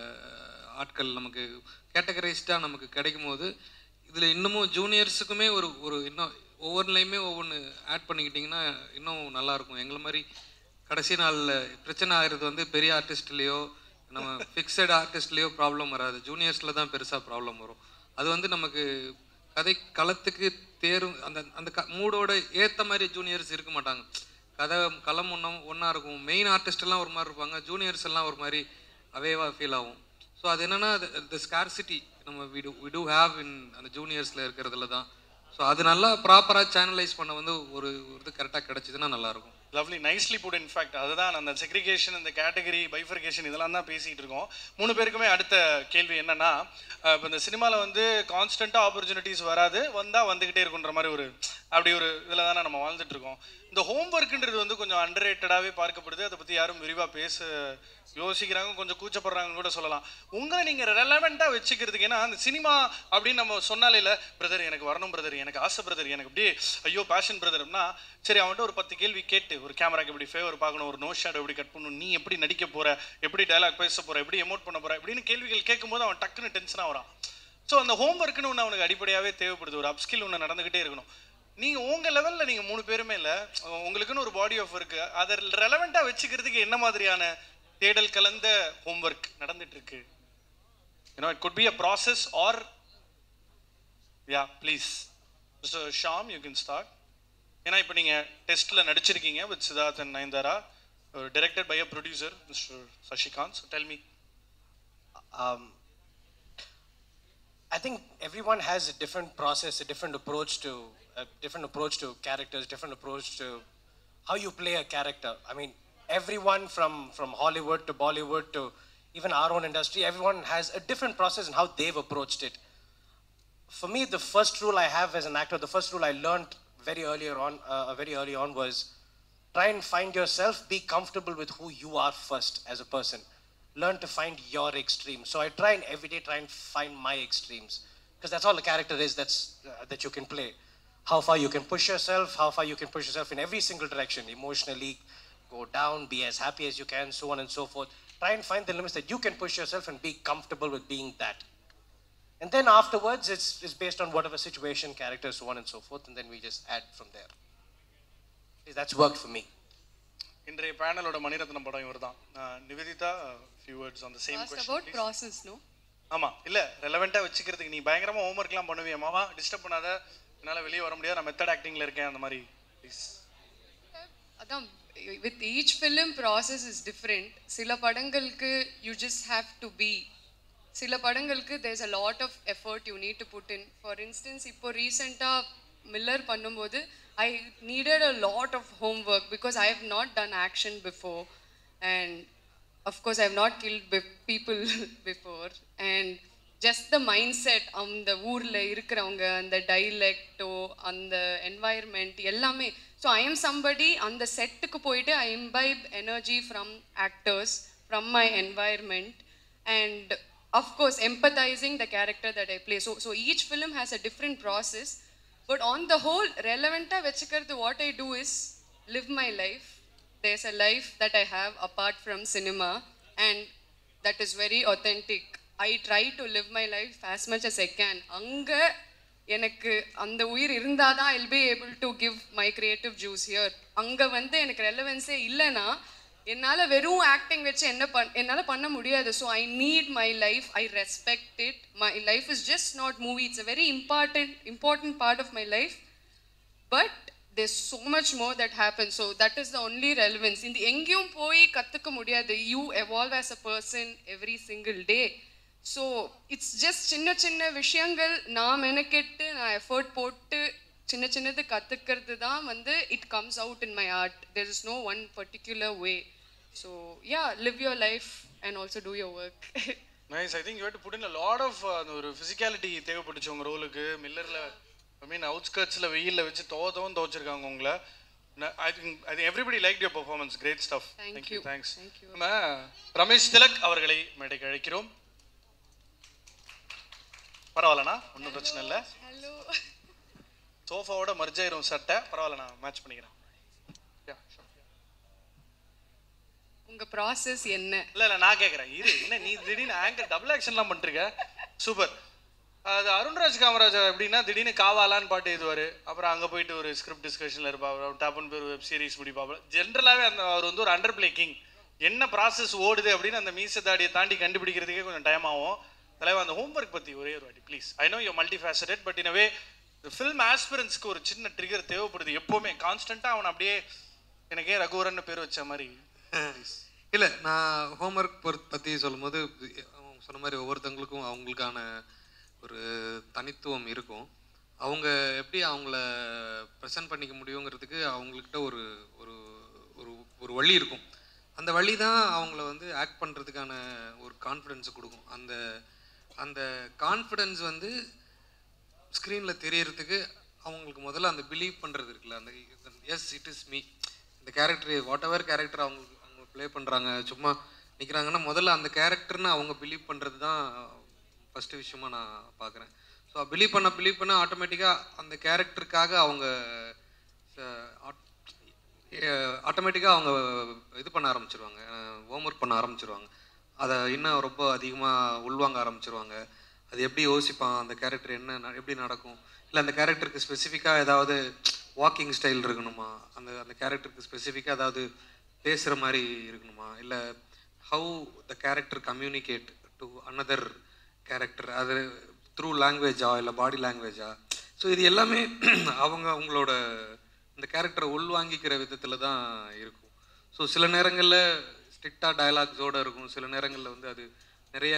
ஆட்கள் நமக்கு கேட்டகரைஸ்டாக நமக்கு கிடைக்கும் போது இதில் இன்னமும் ஜூனியர்ஸுக்குமே ஒரு ஒரு இன்னும் ஒவ்வொன்றுலையுமே ஒவ்வொன்று ஆட் பண்ணிக்கிட்டிங்கன்னா இன்னும் நல்லாயிருக்கும். எங்களை மாதிரி கடைசி நாளில் பிரச்சனை ஆகிறது வந்து பெரிய ஆர்டிஸ்ட்லேயோ நம்ம ஃபிக்ஸட் ஆர்டிஸ்ட்லேயோ ப்ராப்ளம் வராது, ஜூனியர்ஸில் தான் பெருசாக ப்ராப்ளம் வரும். அது வந்து நமக்கு கதை களத்துக்கு தேரும் அந்த அந்த மூடோட ஏற்ற மாதிரி ஜூனியர்ஸ் இருக்க மாட்டாங்க. கதை களம் ஒன்றா இருக்கும். மெயின் ஆர்டிஸ்டெல்லாம் ஒரு மாதிரி இருப்பாங்க, ஜூனியர்ஸ் எல்லாம் ஒரு மாதிரி அவேவாக ஃபீல் ஆகும். ஸோ அது என்னென்னா த ஸ்கார்சிட்டி நம்ம வி டூ ஹேவ் இன் அந்த ஜூனியர்ஸில் இருக்கிறதுல தான். ஸோ அது நல்லா ப்ராப்பராக சேனலைஸ் பண்ண வந்து ஒரு இது கரெக்டாக கிடச்சிதுன்னா நல்லாயிருக்கும். Lovely, nicely put. இன்ஃபேக்ட் அதுதான் அந்த செக்ரிகேஷன், இந்த கேட்டகரி பைஃபர்கேஷன் இதெல்லாம் தான் பேசிகிட்டு இருக்கோம். 3 பேருக்குமே அடுத்த கேள்வி என்னன்னா, இப்போ இந்த சினிமாவில் வந்து கான்ஸ்டண்ட்டாக ஆப்பர்ச்சுனிட்டிஸ் வராது, வந்தால் வந்துக்கிட்டே இருக்குன்ற மாதிரி ஒரு அப்படி ஒரு இதில் தானே நம்ம வாழ்ந்துட்டு இருக்கோம். இந்த ஹோம் ஒர்க்குன்றது வந்து கொஞ்சம் அண்டர்ரேட்டடாகவே பார்க்கப்படுது. அதை பற்றி யாரும் விரிவாக பேச யோசிக்கிறாங்க, கொஞ்சம் கூச்சப்படுறாங்கன்னு கூட சொல்லலாம். உங்களை நீங்கள் ரெலவெண்ட்டாக வச்சுக்கிறதுக்கு, ஏன்னா அந்த சினிமா அப்படின்னு நம்ம சொன்னாலே இல்லை பிரதர் எனக்கு வரணும், பிரதர் எனக்கு ஆசை, பிரதர் எனக்கு அப்படியே ஐயோ பேஷன் பிரதர்னா, சரி அவன்கிட்ட ஒரு 10 கேள்வி கேட்டு ஒரு கேமராக்கு எப்படி ஃபேவர் பார்க்கணும், ஒரு நோ ஷேடோ எப்படி கட் பண்ணணும், நீ எப்படி நடிக்க போகிற, எப்படி டைலாக் பேச போகிற, எப்படி எமோட் பண்ண போகிற இப்படின்னு கேள்விகள் கேட்கும்போது அவன் டக்குன்னு டென்ஷனாக வரான். ஸோ அந்த ஹோம் ஒர்க்குன்னு ஒன்று அவனுக்கு அடிப்படையாகவே தேவைப்படுது, ஒரு அப்ஸ்கில் ஒன்று நடந்துக்கிட்டே இருக்கணும். நீங்கள் உங்கள் லெவலில் நீங்கள் 3 பேருமே இல்லை, உங்களுக்குன்னு ஒரு பாடி ஆஃப் ஒர்க்கு, அதை ரெலவெண்ட்டாக வச்சுக்கிறதுக்கு என்ன மாதிரியான தேடல் கலந்த ஹோம் ஒர்க் நடந்துட்டு இருக்கு? You know it could be a process or ya please mister Shaam you can start. ஏன்னா இப்போ நீங்கள் டெஸ்ட்டில் நடிச்சிருக்கீங்க with Siddharth and Nayanthara, directed by a producer mister Sasikanth. So tell me. I think everyone has a different process, a different approach to characters, different approach to how you play a character. I mean, everyone from Hollywood to Bollywood to even our own industry, everyone has a different process in how they've approached it. For me, the first rule I have as an actor, the first rule I learned very early on was try and find yourself, be comfortable with who you are first as a person. Learn to find your extremes. So I try and every day try and find my extremes, because that's all the character is that you can play. How far you can push yourself, how far you can push yourself in every single direction, emotionally, go down, be as happy as you can, so on and so forth. Try and find the limits that you can push yourself and be comfortable with being that. And then afterwards, it's based on whatever situation, character, so on and so forth, and then we just add from there. That's worked for me. இன்றைய பேனலோட மணிரத்னம் படம் இவர் தான். Nivedita, few words on the same question. About process, no? ஆமாம், இல்லை ரெலவெண்ட்டாக வச்சுக்கிறதுக்கு நீ பயங்கரமாக ஹோம்ஒர்க்லாம் பண்ணுவியா மாமா, டிஸ்டர்ப் பண்ணாத, என்னால் வெளியே வர முடியாது, நான் மெத்தட் ஆக்டிங்கில் இருக்கேன் அந்த மாதிரி ப்ளீஸ். அதான் with each film process is different. சில படங்களுக்கு you just have to be. சில படங்களுக்கு there's a lot of effort you need to put in. For instance, இப்போ ரீசெண்டாக மில்லர் பண்ணும்போது I needed a lot of homework because I have not done action before, and of course I have not killed people before, and just the mindset அந்த ஊரில் இருக்கிறவங்க, அந்த டைலெக்டோ, அந்த environment எல்லாமே. So I am somebody அந்த செட்டுக்கு போயிட்டு I imbibe energy from actors, from my environment, and of course empathizing the character that I play. So each film has a different process, but on the whole relevanta vechikardu what I do is live my life. There's a life that I have apart from cinema, and that is very authentic. I try to live my life as much as I can. Anga எனக்கு அந்த உயிர் இருந்தால் தான் I'll be able to give my creative juice here. அங்கே வந்து எனக்கு ரெலவென்ஸே இல்லைன்னா என்னால் வெறும் ஆக்டிங் வச்சு என்னால் பண்ண முடியாது. So I need my life, I respect it. My life is just not movie, it's a very important part of my life. But there's so much more that happens. So that is the only relevance. இந்த எங்கேயும் போய் கற்றுக்க முடியாது. You evolve as a person every single day. So it's just சின்ன சின்ன விஷயங்கள் நான் மெனக்கெட்டு நான் எஃபர்ட் போட்டு சின்ன சின்னது கற்றுக்கிறது தான் வந்து it comes out in my art. There is no one particular way. So ya, live your life and also do your work. Nice. I think you have to put in a lot of ஒரு physicality தேவைப்பட்டுச்சு உங்கள் ரோலுக்கு. மில்லரில் ஐ மீன் அவுட்ஸ்கர்ட்ஸில் வெயிலில் வச்சு துவச்சிருக்காங்க உங்களை. I think everybody liked your performance. Great stuff. Thank you. Thanks. Thank you. நம்ம ரமேஷ் திலக் அவர்களை மேடைக்கு அழைக்கிறோம். பரவாயில்லண்ணா, ஒன்றும் பிரச்சனை இல்லை. ஹலோ. சோஃபாவோட மர்ஜ் ஆயிரும் சட்டை, பரவாயில்ல, நான் மேட்ச் பண்ணிக்கிறேன். உங்க ப்ராசஸ் என்ன? இல்லை நான் கேட்குறேன். இரு, என்ன நீ திடீர்னு ஆங்கர் டபுள் ஆக்ஷன்லாம் பண்ணிருக்க, சூப்பர். அது அருண்ராஜ் காமராஜ் எப்படின்னா திடீர்னு காவாலான்னு பாட்டு எழுதுவார், அப்புறம் அங்கே போயிட்டு ஒரு ஸ்கிரிப்ட் டிஸ்கஷனில் இருப்பார், டாப்னு பேர் வெப் சீரிஸ் முடிப்பாங்க. ஜென்ரலாகவே அவர் வந்து ஒரு அண்டர் பிளே கிங். என்ன ப்ராசஸ் ஓடுது அப்படின்னு அந்த மீச தாடியை தாண்டி கண்டுபிடிக்கிறதுக்கே கொஞ்சம் டைம் ஆகும். தலைவா, அந்த ஹோம்ஒர்க் பற்றி ஒரே ஒரு வாட்டி please. I know you multifaceted, but in a way film ஆஸ்பிரன்ஸ்க்கு ஒரு சின்ன ட்ரிகர் தேவைப்படுது எப்போவுமே. கான்ஸ்டண்ட்டாக அவன் அப்படியே எனக்கே ரகுவரன் பேர் வச்ச மாதிரி. இல்லை, நான் ஹோம்ஒர்க் பற்றி சொல்லும்போது சொன்ன மாதிரி ஒவ்வொருத்தவங்களுக்கும் அவங்களுக்கான ஒரு தனித்துவம் இருக்கும். அவங்க எப்படி அவங்கள ப்ரெசென்ட் பண்ணிக்க முடியுங்கிறதுக்கு அவங்கக்கிட்ட ஒரு ஒரு ஒரு ஒரு வழி இருக்கும். அந்த வழி தான் அவங்கள வந்து ஆக்ட் பண்ணுறதுக்கான ஒரு கான்ஃபிடென்ஸை கொடுக்கும். அந்த அந்த கான்ஃபிடென்ஸ் வந்து ஸ்க்ரீனில் தெரியறதுக்கு அவங்களுக்கு முதல்ல அந்த பிலீவ் பண்ணுறது இருக்குல்ல, அந்த எஸ் இட் இஸ் மீ, இந்த கேரக்டர் வாட் எவர் கேரக்டர் அவங்க ப்ளே பண்ணுறாங்க, சும்மா நிற்கிறாங்கன்னா முதல்ல அந்த கேரக்டர்னு அவங்க பிலீவ் பண்ணுறது தான் ஃபஸ்ட்டு விஷயமாக நான் பார்க்குறேன். ஸோ பிலீவ் பண்ண ஆட்டோமேட்டிக்காக அந்த கேரக்டருக்காக அவங்க ஆட்டோமேட்டிக்காக அவங்க இது பண்ண ஆரம்பிச்சிருவாங்க, ஹோம்ஒர்க் பண்ண ஆரம்பிச்சிருவாங்க. அதை இன்னும் ரொம்ப அதிகமாக உள்வாங்க ஆரம்பிச்சிருவாங்க. அது எப்படி யோசிப்பான், அந்த கேரக்டர் என்ன எப்படி நடக்கும், இல்லை அந்த கேரக்டருக்கு ஸ்பெசிஃபிக்காக ஏதாவது வாக்கிங் ஸ்டைல் இருக்கணுமா, அந்த அந்த கேரக்டருக்கு ஸ்பெசிஃபிக்காக ஏதாவது பேசுகிற மாதிரி இருக்கணுமா, இல்லை how the character communicate to another character, அது த்ரூ லாங்குவேஜா இல்லை பாடி லாங்குவேஜா. ஸோ இது எல்லாமே அவங்களோட இந்த கேரக்டரை உள்வாங்கிக்கிற விதத்தில் தான் இருக்கும். ஸோ சில நேரங்களில் ஸ்ட்ரிக்டாக டயலாக்ஸோடு இருக்கும், சில நேரங்களில் வந்து அது நிறைய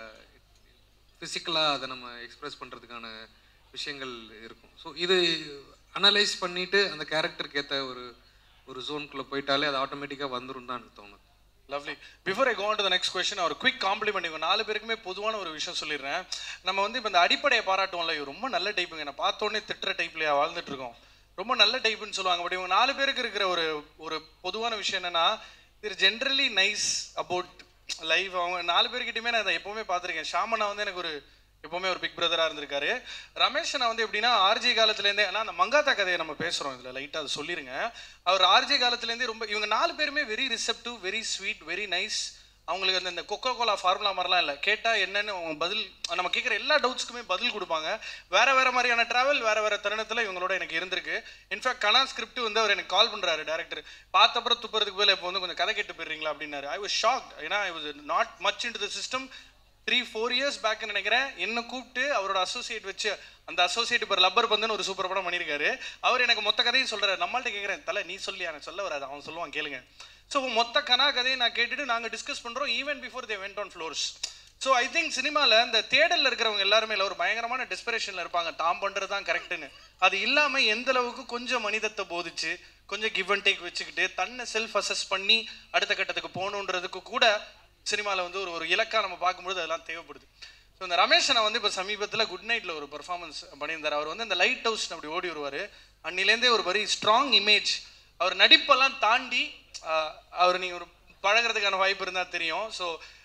ஃபிசிக்கலாக அதை நம்ம எக்ஸ்ப்ரெஸ் பண்ணுறதுக்கான விஷயங்கள் இருக்கும். ஸோ இது அனலைஸ் பண்ணிவிட்டு அந்த கேரக்டருக்கு ஏற்ற ஒரு ஜோனுக்குள்ளே போயிட்டாலே அது ஆட்டோமேட்டிக்காக வந்துடும் தான் எனக்கு தோணுது. Lovely. Before I go on to the next question, ஒரு குயிக் காம்ப்ளிமெண்ட். இவங்க 4 பேருக்குமே பொதுவான ஒரு விஷயம் சொல்லிடுறேன். நம்ம வந்து இப்போ இந்த அடிப்படையை பாராட்டுவோம்ல, இவங்க ரொம்ப நல்ல டைப்புங்க, நான் பார்த்தோன்னே திட்டுற டைப்லையா வாழ்ந்துட்டு இருக்கோம், ரொம்ப நல்ல டைப்புன்னு சொல்லுவாங்க. பட் இவங்க 4 பேருக்கு இருக்கிற ஒரு பொதுவான விஷயம் என்னன்னா, இது ஜென்ரலி நைஸ் அபவுட் லைஃப். அவங்க 4 பேர்கிட்டயுமே நான் அதை எப்போவுமே பார்த்துருக்கேன். ஷாமனா வந்து எனக்கு எப்போவுமே ஒரு பிக் பிரதராக இருந்திருக்காரு. ரமேஷனை வந்து எப்படின்னா ஆர்ஜி காலத்துலேருந்தே, ஆனால் அந்த மங்காத்தா கதையை நம்ம பேசுகிறோம் இதில் லைட்டாக அதை சொல்லிடுங்க. அவர் ஆர்ஜி காலத்துலேருந்தே ரொம்ப, இவங்க 4 பேருமே very receptive, very sweet, very nice. அவங்களுக்கு அந்த கொக்கோ கோலா ஃபார்முலா மாதிரிலாம் இல்லை, கேட்டால் என்னென்னு அவங்க பதில், நம்ம கேட்குற எல்லா டவுட்ஸ்க்குமே பதில் கொடுப்பாங்க. வேறு மாதிரியான ட்ராவல் வேறு தருணத்தில் இவங்களோட எனக்கு இருந்திருக்கு. இன்ஃபேக்ட் கனா ஸ்கிரிப்ட் வந்து அவர் எனக்கு கால் பண்ணுறாரு டேரக்டர், பார்த்தப்பறம் துப்புறதுக்கு போல இப்போ வந்து கொஞ்சம் கதை கேட்டு போயிடுறீங்களா அப்படின்னாரு. I was shocked. ஏன்னா I was not much into the system. 3-4 years பேக்னு நினைக்கிறேன், என்னை கூப்பிட்டு அவரோட அசோசியேட் வச்சு, அந்த அசோசியேட் இப்போ லப்பர் பந்துன்னு ஒரு சூப்பர் படம் பண்ணியிருக்காரு. அவர் எனக்கு மொத்த கதையும் சொல்கிறார். நம்மள்ட்ட கேட்குறேன், தலை நீ சொல்லி எனக்கு சொல்ல வராது, அவன் சொல்லுவான் கேளுங்க. ஸோ மொத்த கனா கதையை நான் கேட்டுட்டு நாங்கள் டிஸ்கஸ் பண்ணுறோம் even before they went on floors. So I think சினிமாவில் இந்த தேடலில் இருக்கிறவங்க எல்லாருமே ஒரு பயங்கரமான டெஸ்பிரேஷனில் இருப்பாங்க, தாம் பண்ணுறது தான் கரெக்டுன்னு. அது இல்லாமல் எந்த அளவுக்கு கொஞ்சம் மனிதத்தை போதிச்சு, கொஞ்சம் கிவ் அண்ட் டேக் வச்சுக்கிட்டு தன்னை செல்ஃப் அசஸ் பண்ணி அடுத்த கட்டத்துக்கு போகணுன்றதுக்கு கூட சினிமாவில் வந்து ஒரு இலக்கா நம்ம பார்க்கும்போது அதெல்லாம் தேவைப்படுது. ஸோ இந்த ரமேஷனை வந்து இப்போ சமீபத்தில் குட் நைட்டில் ஒரு பெர்ஃபார்மன்ஸ் பண்ணியிருந்தார். அவர் வந்து அந்த லைட் ஹவுஸ் அப்படி ஓடி வருவார். அன்னிலேருந்தே ஒரு வெரி ஸ்ட்ராங் இமேஜ். அவர் நடிப்பெல்லாம் தாண்டி அவர் நீங்கள் ஒரு பழகிறதுக்கான வாய்ப்பு இருந்தால் தெரியும். ஸோ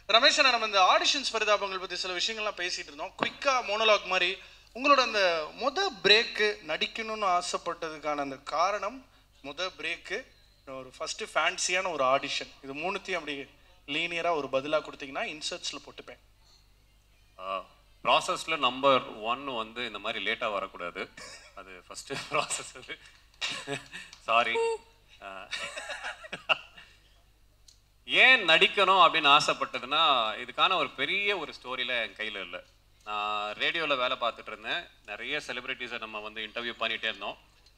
ரமேஷ் அண்ணா, நம்ம இந்த ஆடிஷன்ஸ் பரிதாபங்கள் பற்றி சில விஷயங்கள்லாம் பேசிகிட்டு இருந்தோம். குயிக்காக மோனோலாக் மாதிரி உங்களோட அந்த பிரேக்கு நடிக்கணும்னு ஆசைப்பட்டதுக்கான அந்த காரணம், பிரேக்கு, ஒரு ஃபஸ்ட்டு ஃபேன்சியான ஒரு ஆடிஷன், இது மூணுத்தையும் அப்படி லீனியராக ஒரு பதிலாக கொடுத்தீங்கன்னா இன்சர்ட்ஸில் போட்டுப்பேன். ப்ராசஸில் நம்பர் 1 வந்து இந்த மாதிரி லேட்டாக வரக்கூடாது. அது ஃபஸ்ட்டு ப்ராசஸ். அது சாரி. ஏன் நடிக்கணும் அப்படின்னு ஆசைப்பட்டதுன்னா, இதுக்கான ஒரு பெரிய ஒரு ஸ்டோரியில் என் கையில் இல்லை. நான் ரேடியோவில் வேலை பார்த்துட்டு இருந்தேன். நிறைய செலிப்ரிட்டிஸை நம்ம வந்து இன்டர்வியூ பண்ணிகிட்டே இருந்தோம்.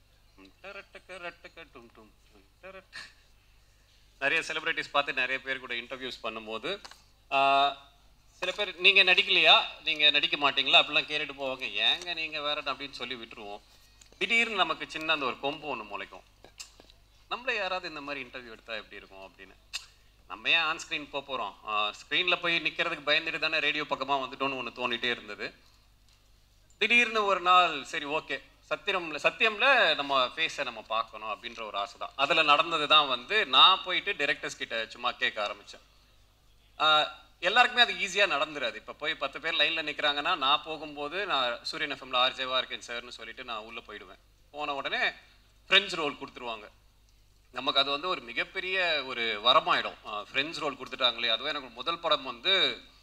நிறைய செலிப்ரிட்டிஸ் பார்த்து நிறைய பேர் கூட இன்டர்வியூஸ் பண்ணும்போது சில பேர் நீங்கள் நடிக்கலையா, நீங்கள் நடிக்க மாட்டீங்களா அப்படிலாம் கேட்டுட்டு போவாங்க. ஏங்க நீங்கள் வேற அப்படின்னு சொல்லி விட்டுருவோம். திடீர்னு நமக்கு சின்ன அந்த ஒரு கொம்பு ஒன்று முளைக்கும். நம்மளே யாராவது இந்த மாதிரி இன்டர்வியூ எடுத்தால் எப்படி இருக்கும் அப்படின்னு. நம்ம ஏன் ஆன் ஸ்க்ரீன் போகிறோம், ஸ்க்ரீனில் போய் நிற்கிறதுக்கு பயந்துட்டு தானே ரேடியோ பக்கமாக வந்துட்டோன்னு ஒன்று தோணிகிட்டே இருந்தது. திடீர்னு ஒரு நாள் சரி ஓகே, சத்தியம்ல நம்ம ஃபேஸை நம்ம பார்க்கணும் அப்படின்ற ஒரு ஆசை தான். அதில் நடந்தது தான் வந்து நான் போயிட்டு டைரக்டர்ஸ் கிட்ட சும்மா கேட்க ஆரம்பித்தேன். எல்லாருக்குமே அது ஈஸியாக நடந்துடாது. இப்போ போய் 10 பேர் லைனில் நிற்கிறாங்கன்னா, நான் போகும்போது நான் சூரியன் எஃப்எம்ல ஆர்ஜேவாக இருக்கேன் சார்னு சொல்லிட்டு நான் உள்ளே போயிடுவேன். போன உடனே ஃப்ரெண்ட்ஸ் ரோல் கொடுத்துருவாங்க. நமக்கு அது வந்து ஒரு மிகப்பெரிய ஒரு வரமாயிடும். ஃப்ரெண்ட்ஸ் ரோல் கொடுத்துட்டாங்களே, அதுவும் எனக்கு முதல் படம் வந்து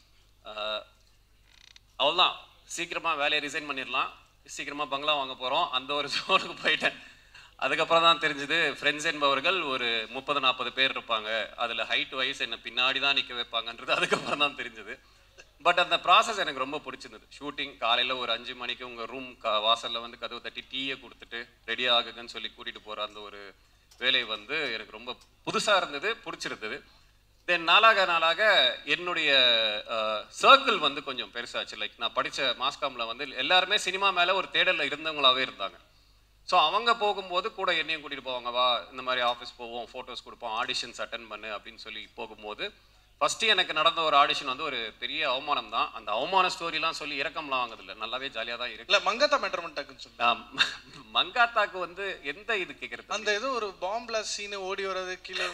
அவ்வளோதான், சீக்கிரமாக வேலையை ரிசைன் பண்ணிடலாம், சீக்கிரமாக பங்களா வாங்க போகிறோம், அந்த ஒரு ஜோனுக்கு போயிட்டேன். அதுக்கப்புறம் தான் தெரிஞ்சுது ஃப்ரெண்ட்ஸ் என்பவர்கள் ஒரு 30-40 பேர் இருப்பாங்க, அதில் ஹைட் வைஸ் என்னை பின்னாடி தான் நிற்க வைப்பாங்கன்றது அதுக்கப்புறம் தான் தெரிஞ்சுது. பட் அந்த ப்ராசஸ் எனக்கு ரொம்ப பிடிச்சிருந்தது. ஷூட்டிங் காலையில் ஒரு 5 மணிக்கு உங்கள் ரூம் வாசலில் வந்து கதவு தட்டி டீயை கொடுத்துட்டு ரெடி ஆகுங்கன்னு சொல்லி கூட்டிகிட்டு போகிற அந்த ஒரு வேலை வந்து எனக்கு ரொம்ப புதுசாக இருந்தது, பிடிச்சிருந்தது. தென் நாளாக என்னுடைய சர்க்கிள் வந்து கொஞ்சம் பெருசாச்சு. லைக் நான் படித்த மாஸ்காமில் வந்து எல்லாருமே சினிமா மேலே ஒரு தேடலில் இருந்தவங்களாகவே இருந்தாங்க. ஸோ அவங்க போகும்போது கூட என்னையும் கூட்டிகிட்டு போவாங்க, வா இந்த மாதிரி ஆஃபீஸ் போவோம், ஃபோட்டோஸ் கொடுப்போம், ஆடிஷன்ஸ் அட்டன் பண்ணு அப்படின்னு சொல்லி போகும்போது ஃபஸ்ட்டு எனக்கு நடந்த ஒரு ஆடிஷன் வந்து ஒரு பெரிய அவமானம் தான். அந்த அவமான ஸ்டோரிலாம் சொல்லி இறக்கம்லாம் வாங்குதில்ல, நல்லாவே ஜாலியாக தான் இருக்கு. இல்லை மங்காத்தா மெட்ரமெண்ட்டாக்குன்னு சொல்லி மங்காத்தாக்கு வந்து எந்த இது கேட்குறது, அந்த ஏதோ ஒரு பாம்பில் சீனு ஓடி வர்றது கீழே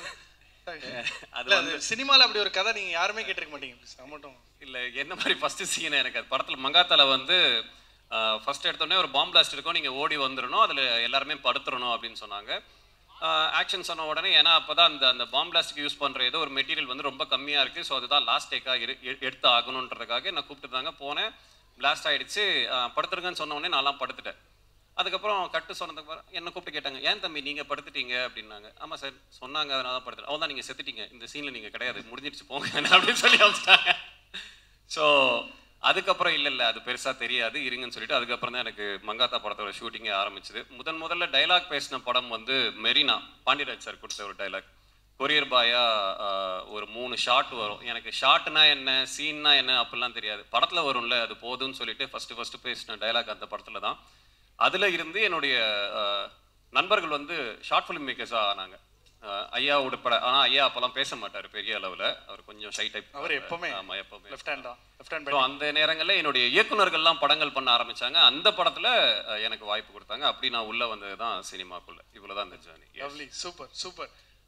அது சினிமாவில் அப்படி ஒரு கதை நீங்கள் யாருமே கேட்டிருக்க மாட்டீங்க மட்டும் இல்லை. என்ன மாதிரி ஃபஸ்ட்டு சீனை எனக்கு அது படத்தில் மங்காத்தால வந்து ஃபஸ்ட் எடுத்தோடனே ஒரு பாம்பு பிளாஸ்ட் இருக்கும், நீங்கள் ஓடி வந்துடணும், அதில் எல்லாருமே படுத்துடணும் அப்படின்னு சொன்னாங்க. ஆக்ஷன் சொன்ன உடனே, ஏன்னா அப்போ தான் அந்த பாம்பு பிளாஸ்ட்டுக்கு யூஸ் பண்ணுற ஏதோ ஒரு மெட்டீரியல் வந்து ரொம்ப கம்மியாக இருக்குது, ஸோ அதுதான் லாஸ்ட் டேக்காக எடுத்து ஆகணுன்றதுக்காக என்ன கூப்பிட்டுருந்தாங்க. போனேன், பிளாஸ்ட் ஆகிடுச்சு, படுத்துருங்கன்னு சொன்ன உடனே நான்லாம் படுத்துட்டேன். அதுக்கப்புறம் கட்டு சொன்னதுக்கு என்ன கூப்பிட்டு கேட்டாங்க, ஏன் தம்பி நீங்கள் படுத்துட்டீங்க அப்படின்னாங்க. ஆமாம் சார் சொன்னாங்க, அதனால தான் படுத்துட்டேன். அவள் தான் நீங்கள் செத்துட்டீங்க, இந்த சீனில் நீங்கள் கிடையாது, முடிஞ்சிடுச்சு போங்க அப்படின்னு சொல்லி அனுப்பிச்சிட்டாங்க. ஸோ அதுக்கப்புறம் இல்லை அது பெருசாக தெரியாது இருங்கன்னு சொல்லிட்டு அதுக்கப்புறம் தான் எனக்கு மங்காத்தா படத்தோட ஷூட்டிங்கே ஆரம்பிச்சுது. முதல்ல டைலாக் பேசின படம் வந்து மெரினா, பாண்டியராஜ் சார் கொடுத்த ஒரு டைலாக். கொரியர் பாயா ஒரு 3 ஷாட் வரும். எனக்கு ஷார்ட்னா என்ன, சீன்னா என்ன அப்படிலாம் தெரியாது, படத்தில் வரும்ல அது போதும்னு சொல்லிட்டு ஃபஸ்ட்டு பேசின டைலாக் அந்த படத்தில் தான். அதில் இருந்து என்னுடைய நண்பர்கள் வந்து ஷார்ட் ஃபிலிம் மேக்கர்ஸாக ஆனாங்க. ஐயா உட்பட. ஆனால் ஐயா அப்போல்லாம் பேச மாட்டார் பெரிய அளவில், அவர் கொஞ்சம் ஷை டைப். அவர் எப்பவுமே ஆமாம் எப்பவுமே லெஃப்ட் ஹேண்ட் தான். ஸோ அந்த நேரங்களில் என்னுடைய இயக்குநர்கள்லாம் படங்கள் பண்ண ஆரம்பித்தாங்க. அந்த படத்தில் எனக்கு வாய்ப்பு கொடுத்தாங்க. அப்படி நான் உள்ளே வந்தது தான் சினிமாக்குள்ளே. இவ்வளோ தான் இந்த ஜேர்னி. Lovely, super super.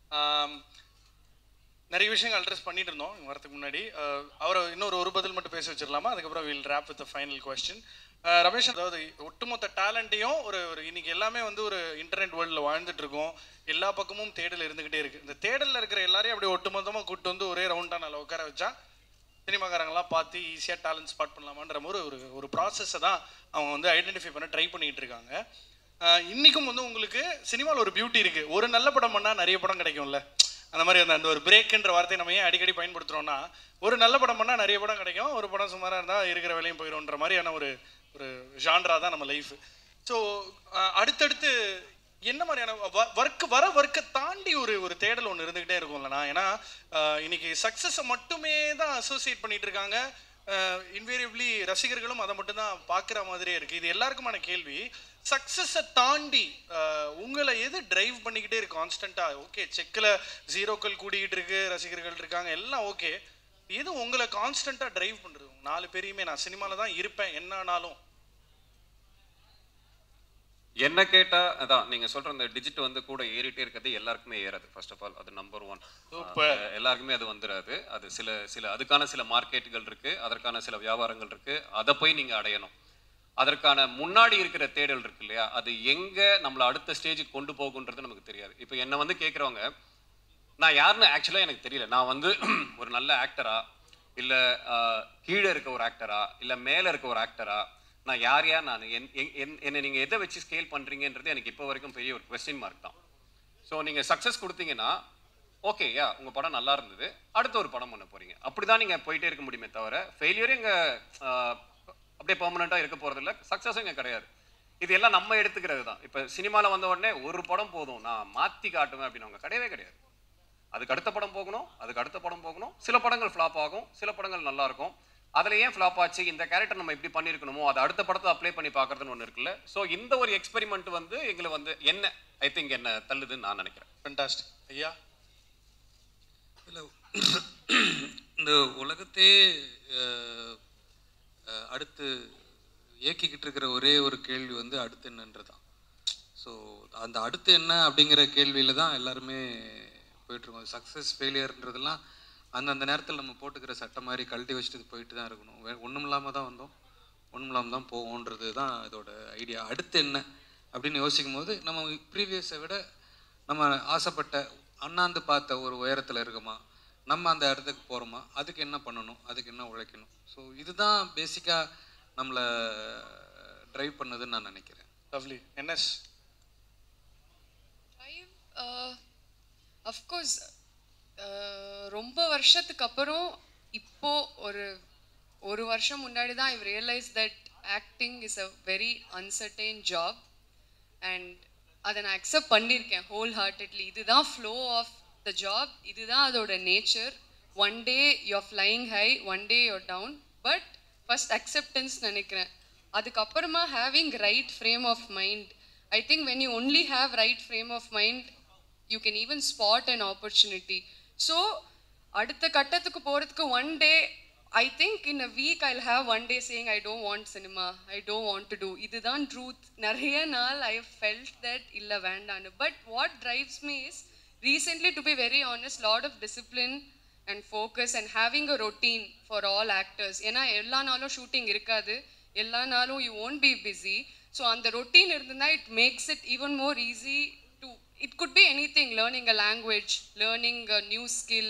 நிறைய விஷயங்கள் அட்ரஸ் பண்ணிட்டு இருந்தோம் வரதுக்கு முன்னாடி. அவரை ஒரு பதில் மட்டும் பேச வச்சிடலாமா, அதுக்கப்புறம் will wrap with final question. Ramesh, அதாவது ஒட்டுமொத்த டேலண்ட்டையும் ஒரு இன்னைக்கு எல்லாமே வந்து ஒரு இன்டர்நெட் வேர்ல்டில் வாழ்ந்துட்டு இருக்கோம், எல்லா பக்கமும் தேடல் இருந்துகிட்டே இருக்கு. இந்த தேடலில் இருக்கிற எல்லாரையும் அப்படியே ஒட்டுமொத்தமாக கூப்பிட்டு வந்து ஒரே ரவுண்டாக நல்லா உட்கார வச்சா சினிமாக்காரங்களாம் பார்த்து ஈஸியாக டேலண்ட் ஸ்பாட் பண்ணலாமான்ற ஒரு ப்ராசஸை தான் அவங்க வந்து ஐடென்டிஃபை பண்ண ட்ரை பண்ணிகிட்டு இருக்காங்க. இன்றைக்கும் வந்து உங்களுக்கு சினிமாவில் ஒரு பியூட்டி இருக்குது, ஒரு நல்ல படம் பண்ணால் நிறைய படம் கிடைக்கும்ல, அந்த மாதிரி அந்த ஒரு பிரேக்குன்ற வார்த்தையை நம்ம ஏன் அடிக்கடி பயன்படுத்துகிறோன்னா, ஒரு நல்ல படம் பண்ணால் நிறைய படம் கிடைக்கும், ஒரு படம் சுமாராக இருந்தால் இருக்கிற வேலையும் போயிடும்ன்ற மாதிரியான ஒரு ஜான்ரா தான் நம்ம லைஃப். ஸோ அடுத்தடுத்து என்ன மாதிரியான ஒர்க்கை தாண்டி ஒரு தேடல் ஒன்று இருந்துக்கிட்டே இருக்கும் இல்லைனா? ஏன்னா இன்னைக்கு சக்ஸஸை மட்டுமே தான் அசோசியேட் பண்ணிட்டு இருக்காங்க. இன்வேரியபிளி ரசிகர்களும் அதை மட்டும்தான் பார்க்குற மாதிரியே இருக்குது. இது எல்லாருக்குமான கேள்வி. சக்ஸஸை தாண்டி உங்களை எது டிரைவ் பண்ணிக்கிட்டே இருக்கு கான்ஸ்டண்ட்டாக? ஓகே, செக்கில் 0க்கள் கூடிக்கிட்டு இருக்கு, ரசிகர்கள் இருக்காங்க, எல்லாம் ஓகே. எது உங்களை கான்ஸ்டண்ட்டாக டிரைவ் பண்ணுறது? 4 பேரையுமே நான் சினிமாவில் தான் இருப்பேன் என்னானாலும். என்ன கேட்டால் அதான் நீங்கள் சொல்கிற அந்த டிஜிட் வந்து கூட ஏறிட்டே இருக்கிறது எல்லாருக்குமே ஏறாது. ஃபர்ஸ்ட் ஆஃப் ஆல் அது நம்பர் 1. எல்லாருக்குமே அது வந்துடாது. அது சில அதுக்கான சில மார்க்கெட்டுகள் இருக்குது, அதற்கான சில வியாபாரங்கள் இருக்குது, அதை போய் நீங்கள் அடையணும். அதற்கான முன்னாடி இருக்கிற தேடல் இருக்கு இல்லையா, அது எங்கே நம்மளை அடுத்த ஸ்டேஜுக்கு கொண்டு போகுன்றது நமக்கு தெரியாது. இப்போ என்னை வந்து கேட்குறவங்க நான் யாருன்னு ஆக்சுவலாக எனக்கு தெரியல. நான் வந்து ஒரு நல்ல ஆக்டரா, இல்லை கீழே இருக்க ஒரு ஆக்டரா, இல்லை மேலே இருக்க ஒரு ஆக்டரா, நான் நான் என்னை நீங்கள் எதை வச்சு ஸ்கேல் பண்ணுறீங்கன்றது எனக்கு இப்போ வரைக்கும் பெரிய ஒரு கொஸ்டின் மார்க் தான். ஸோ நீங்கள் சக்ஸஸ் கொடுத்தீங்கன்னா ஓகே, உங்கள் படம் நல்லா இருந்தது, அடுத்த ஒரு படம் பண்ண போகிறீங்க, அப்படி தான் நீங்கள் போயிட்டே இருக்க முடியுமே தவிர ஃபெயிலியரும் இங்கே அப்படியே பெர்மனெண்ட்டாக இருக்க போகிறதில்ல, சக்ஸஸும் இங்கே கிடையாது. இது எல்லாம் நம்ம எடுத்துக்கிறது தான். இப்போ சினிமாவில் வந்த உடனே ஒரு படம் போதும் நான் மாற்றி காட்டுவேன் அப்படின்னு அவங்க கிடையவே கிடையாது. அதுக்கு அடுத்த படம் போகணும், அதுக்கு அடுத்த படம் போகணும். சில படங்கள் ஃப்ளாப் ஆகும், சில படங்கள் நல்லா இருக்கும். அதில் ஏன் ஃப்ளாப் ஆச்சு, இந்த கேரக்டர் நம்ம இப்படி பண்ணியிருக்கணுமோ அதை அடுத்த படத்தை அப்ளை பண்ணி பார்க்குறதுன்னு ஒன்று இருக்குல்ல. ஸோ இந்த ஒரு எக்ஸ்பெரிமெண்ட் வந்து எங்களை வந்து என்ன ஐ திங்க் என்ன தள்ளுதுன்னு நான் நினைக்கிறேன். ஃபென்டாஸ்டிக். ஐயா, இல்லை இந்த உலகத்தையே அடுத்து இயக்கிக்கிட்டு இருக்கிற ஒரே ஒரு கேள்வி வந்து அடுத்து என்னன்றதான். ஸோ அந்த அடுத்து என்ன அப்படிங்கிற கேள்வியில் தான் எல்லாருமே போயிட்டுருக்கோம். சக்ஸஸ் ஃபெயிலியர்ன்றதெல்லாம் அந்தந்த நேரத்தில் நம்ம போட்டுக்கிற சட்டை மாதிரி கழட்டி வச்சுட்டு போயிட்டு தான் இருக்கணும். ஒன்றும் இல்லாமல் தான் வந்தோம், ஒன்றும் இல்லாமல் தான் போவோன்றது தான் இதோட ஐடியா. அடுத்து என்ன அப்படின்னு யோசிக்கும் போது நம்ம ப்ரீவியஸை விட நம்ம ஆசைப்பட்ட அண்ணாந்து பார்த்த ஒரு உயரத்தில் இருக்கோமா, நம்ம அந்த இடத்துக்கு போகிறோமா, அதுக்கு என்ன பண்ணணும், அதுக்கு என்ன உழைக்கணும். ஸோ இதுதான் பேசிக்காக நம்மளை ட்ரைவ் பண்ணுதுன்னு நான் நினைக்கிறேன். லவ்லி. என்எஸ் அஃப்கோர்ஸ் ரொம்ப வருஷத்துக்கு அப்புறம் இப்போ ஒரு வருஷம் முன்னாடி தான் I realise that acting is a very uncertain job and அதை நான் அக்செப்ட் பண்ணியிருக்கேன் ஹோல் ஹார்ட்டட்லி. இதுதான் ஃப்ளோ ஆஃப் த ஜாப், இதுதான் அதோட nature. One day you're flying high, one day you're down, but first acceptance நினைக்கிறேன். அதுக்கப்புறமா having right frame of mind. I think when you only have right frame of mind you can even spot an opportunity. So அடுத்த கட்டத்துக்கு போகிறதுக்கு one day I think in a week I have one day saying I don't want cinema, I don't want to do. இதுதான் truth. நிறைய நாள் I felt that இல்லை வேண்டான்னு. But what drives me is recently to be very honest lot of discipline and focus and having a routine for all actors. ஏன்னா எல்லா நாளும் shooting இருக்காது, எல்லா நாளும் you won't be busy. So அந்த routine இருந்ததுன்னா it makes it even more easy to, it could be anything, learning a language, learning a new skill,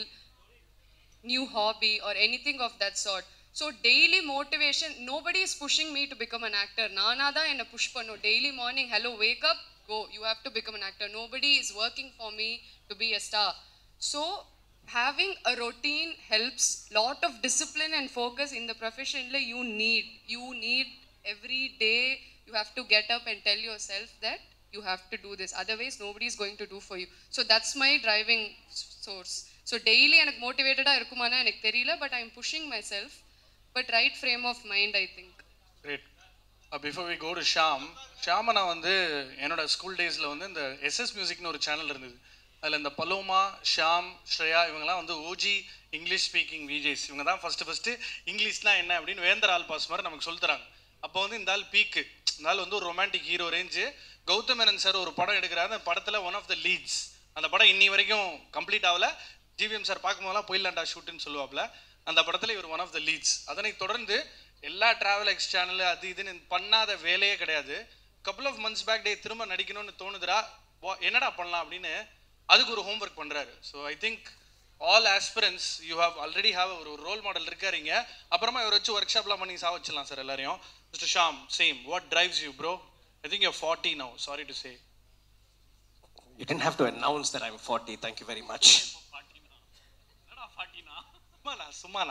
new hobby or anything of that sort. So daily motivation, nobody is pushing me to become an actor. Nana da enna push pannu daily morning, hello, wake up, go, you have to become an actor. Nobody is working for me to be a star. So having a routine helps. Lot of discipline and focus in the profession you need every day. You have to get up and tell yourself that you have to do this, otherwise nobody is going to do for you. So that's my driving source. So daily enak motivated ah irukumana enak theriyala, but I am pushing myself, but right frame of mind I think. Great. Before we go to Shyam na வந்து என்னோட school டேஸ்ல வந்து இந்த SS மியூசிக்னு ஒரு channel இருந்தது. அதில் இந்த பலோமா, ஷாம், ஸ்ரேயா இவங்கெல்லாம் வந்து ஓஜி இங்கிலீஷ் ஸ்பீக்கிங் விஜேஸ். இவங்க தான் ஃபஸ்ட்டு இங்கிலீஷ்லாம் என்ன அப்படின்னு வேந்தர் ஆல் பாஸ் மாதிரி நமக்கு சொல்லித்தராங்க. அப்போ வந்து இந்த ஆள் பீக்கு, இந்த ஆள் வந்து ஒரு romantic hero range. Gautham Menon sir ஒரு படம் எடுக்கிறாரு, அந்த படத்தில் ஒன் ஆஃப் த லீட்ஸ். அந்த படம் இன்னி வரைக்கும் கம்ப்ளீட் ஆகல. ஜிவிஎம் சார் பார்க்கும்போதெல்லாம் போயிடலாண்டா ஷூட்டுன்னு சொல்லுவாப்புல. அந்த படத்தில் இவர் ஒன் ஆஃப் த லீட்ஸ். அதனை தொடர்ந்து எல்லா ட்ராவல் எக்ஸ் சேனல் அது இதுன்னு பண்ணாத வேலையே கிடையாது. கப்புள் ஆஃப் மந்த்ஸ் பேக் திரும்ப நடிக்கணும்னு தோணுதுரா, என்னடா பண்ணலாம் அப்படின்னு அதுக்கு ஒரு ஹோம்ஒர்க் பண்ணுறாரு. So I think all aspirants you have already have ஒரு ரோல் மாடல் இருக்காருங்க. அப்புறமா இவர் வச்சு ஒர்க் ஷாப்லாம் பண்ணி வச்சிடலாம் சார் எல்லாரையும். Mister Shaam, same, what drives you bro? I think you're 40 now, sorry to say. You didn't have to announce that I'm 40, thank you very much. Sumana.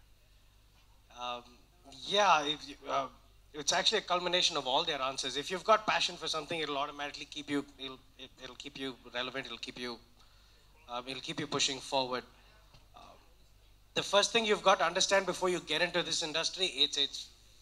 Yeah, it's actually a culmination of all their answers. If you've got passion for something, it'll automatically keep you, it'll keep you relevant, it'll keep you pushing forward. The first thing you've got to understand before you get into this industry, it's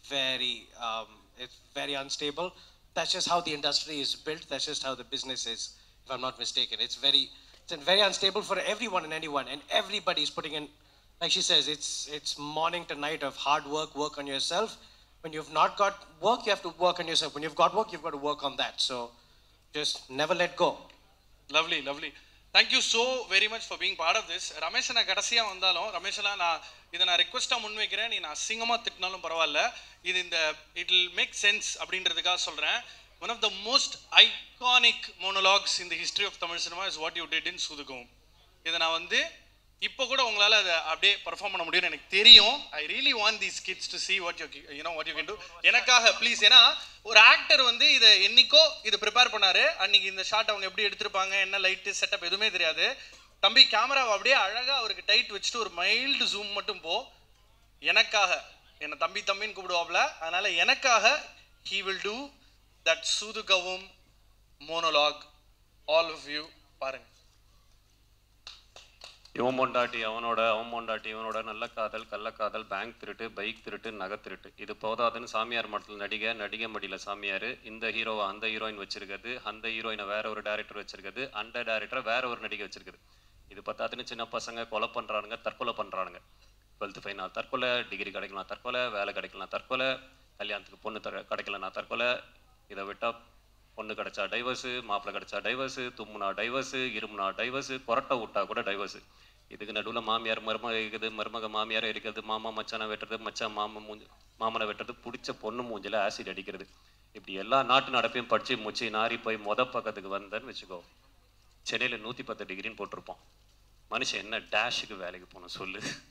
very unstable. That's just how the industry is built. That's just how the business is, if I'm not mistaken. It's very unstable for everyone and anyone, and everybody is putting in, like she says, it's morning to night of hard work on yourself, when you've not got work, you have to work on yourself. When you've got work, you've got to work on that. So just never let go. Lovely lovely. Thank you so very much for being part of this. Ramesh நான் கடைசியாக வந்தாலும் ரமேஷெல்லாம் நான் ரெக்வஸ்ட்டாக முன்வைக்கிறேன். நீ நான் அசிங்கமாக திட்டினாலும் பரவாயில்ல, இது இந்த இட் வில் மேக் சென்ஸ் அப்படின்றதுக்காக சொல்கிறேன். One of the most iconic monologues in the history of Tamil cinema is what you did in Soodhu Kavvum. இதை நான் வந்து இப்போ கூட உங்களால் அதை அப்படியே பர்ஃபார்ம் பண்ண முடியும்னு எனக்கு தெரியும். I really want these kids to see what what you can do. எனக்காக ப்ளீஸ். ஏன்னா ஒரு ஆக்டர் வந்து இதை என்னைக்கோ இது ப்ரிப்பேர் பண்ணாரு, அன்னைக்கு இந்த ஷாட் அவங்க எப்படி எடுத்திருப்பாங்க, என்ன லைட்டு செட்டப் எதுவுமே தெரியாது. தம்பி கேமராவை அப்படியே அழகாக அவருக்கு டைட் வச்சுட்டு ஒரு மைல்டு ஜூம் மட்டும் போ. எனக்காக என்னை தம்பின்னு கூப்பிடுவாப்ல, அதனால எனக்காக he will do that சூதுகவும் monologue. all of you பாருங்க. இவன் பொண்டாட்டி அவனோட, அவன் பொண்டாட்டி இவனோட, நல்ல காதல் கள்ளக்காதல், பேங்க் திருட்டு, பைக் திருட்டு, நகை திருட்டு. இது போதாதுன்னு சாமியார் மடத்தில் நடிகை மடியில் சாமியார், இந்த ஹீரோவை அந்த ஹீரோயின் வச்சிருக்கிறது, அந்த ஹீரோயினை வேற ஒரு டேரக்டர் வச்சிருக்கிறது, அந்த டேரக்டரை வேற ஒரு நடிகை வச்சிருக்குது. இது பத்தாதுன்னு சின்ன பசங்க கொலை பண்ணுறானுங்க, தற்கொலை பண்ணுறானுங்க. 12th ஃபைனல் தற்கொலை, டிகிரி கிடைக்கலாம் தற்கொலை, வேலை கிடைக்கலாம் தற்கொலை, கல்யாணத்துக்கு பொண்ணு கிடைக்கலனா தற்கொலை. இதை விட்டால் பொண்ணு கிடைச்சா டைவர்ஸு, மாப்பிள்ளை கிடைச்சா டைவர்ஸு, தும்முனா டைவர்ஸு, இருமுனா டைவர்ஸு, கொரட்டை விட்டா கூட டைவர்ஸு. இதுக்கு நடுவில் மாமியார் மருமக இருக்குது, மருமக மாமியார் இருக்கிறது, மாமா மச்சானை வெட்டுறது, மச்சான் மாமனை வெட்டுறது, பிடிச்ச பொண்ணு மூஞ்சில் ஆசிட் அடிக்கிறது. இப்படி எல்லா நாட்டு நடப்பையும் படித்து முச்சி நாரி போய் பக்கத்துக்கு வந்தேன்னு வச்சுக்கோ, சென்னையில் 110 டிகிரின்னு போட்டிருப்போம். மனுஷன் என்ன டேஷுக்கு வேலைக்கு போகணும் சொல்லு.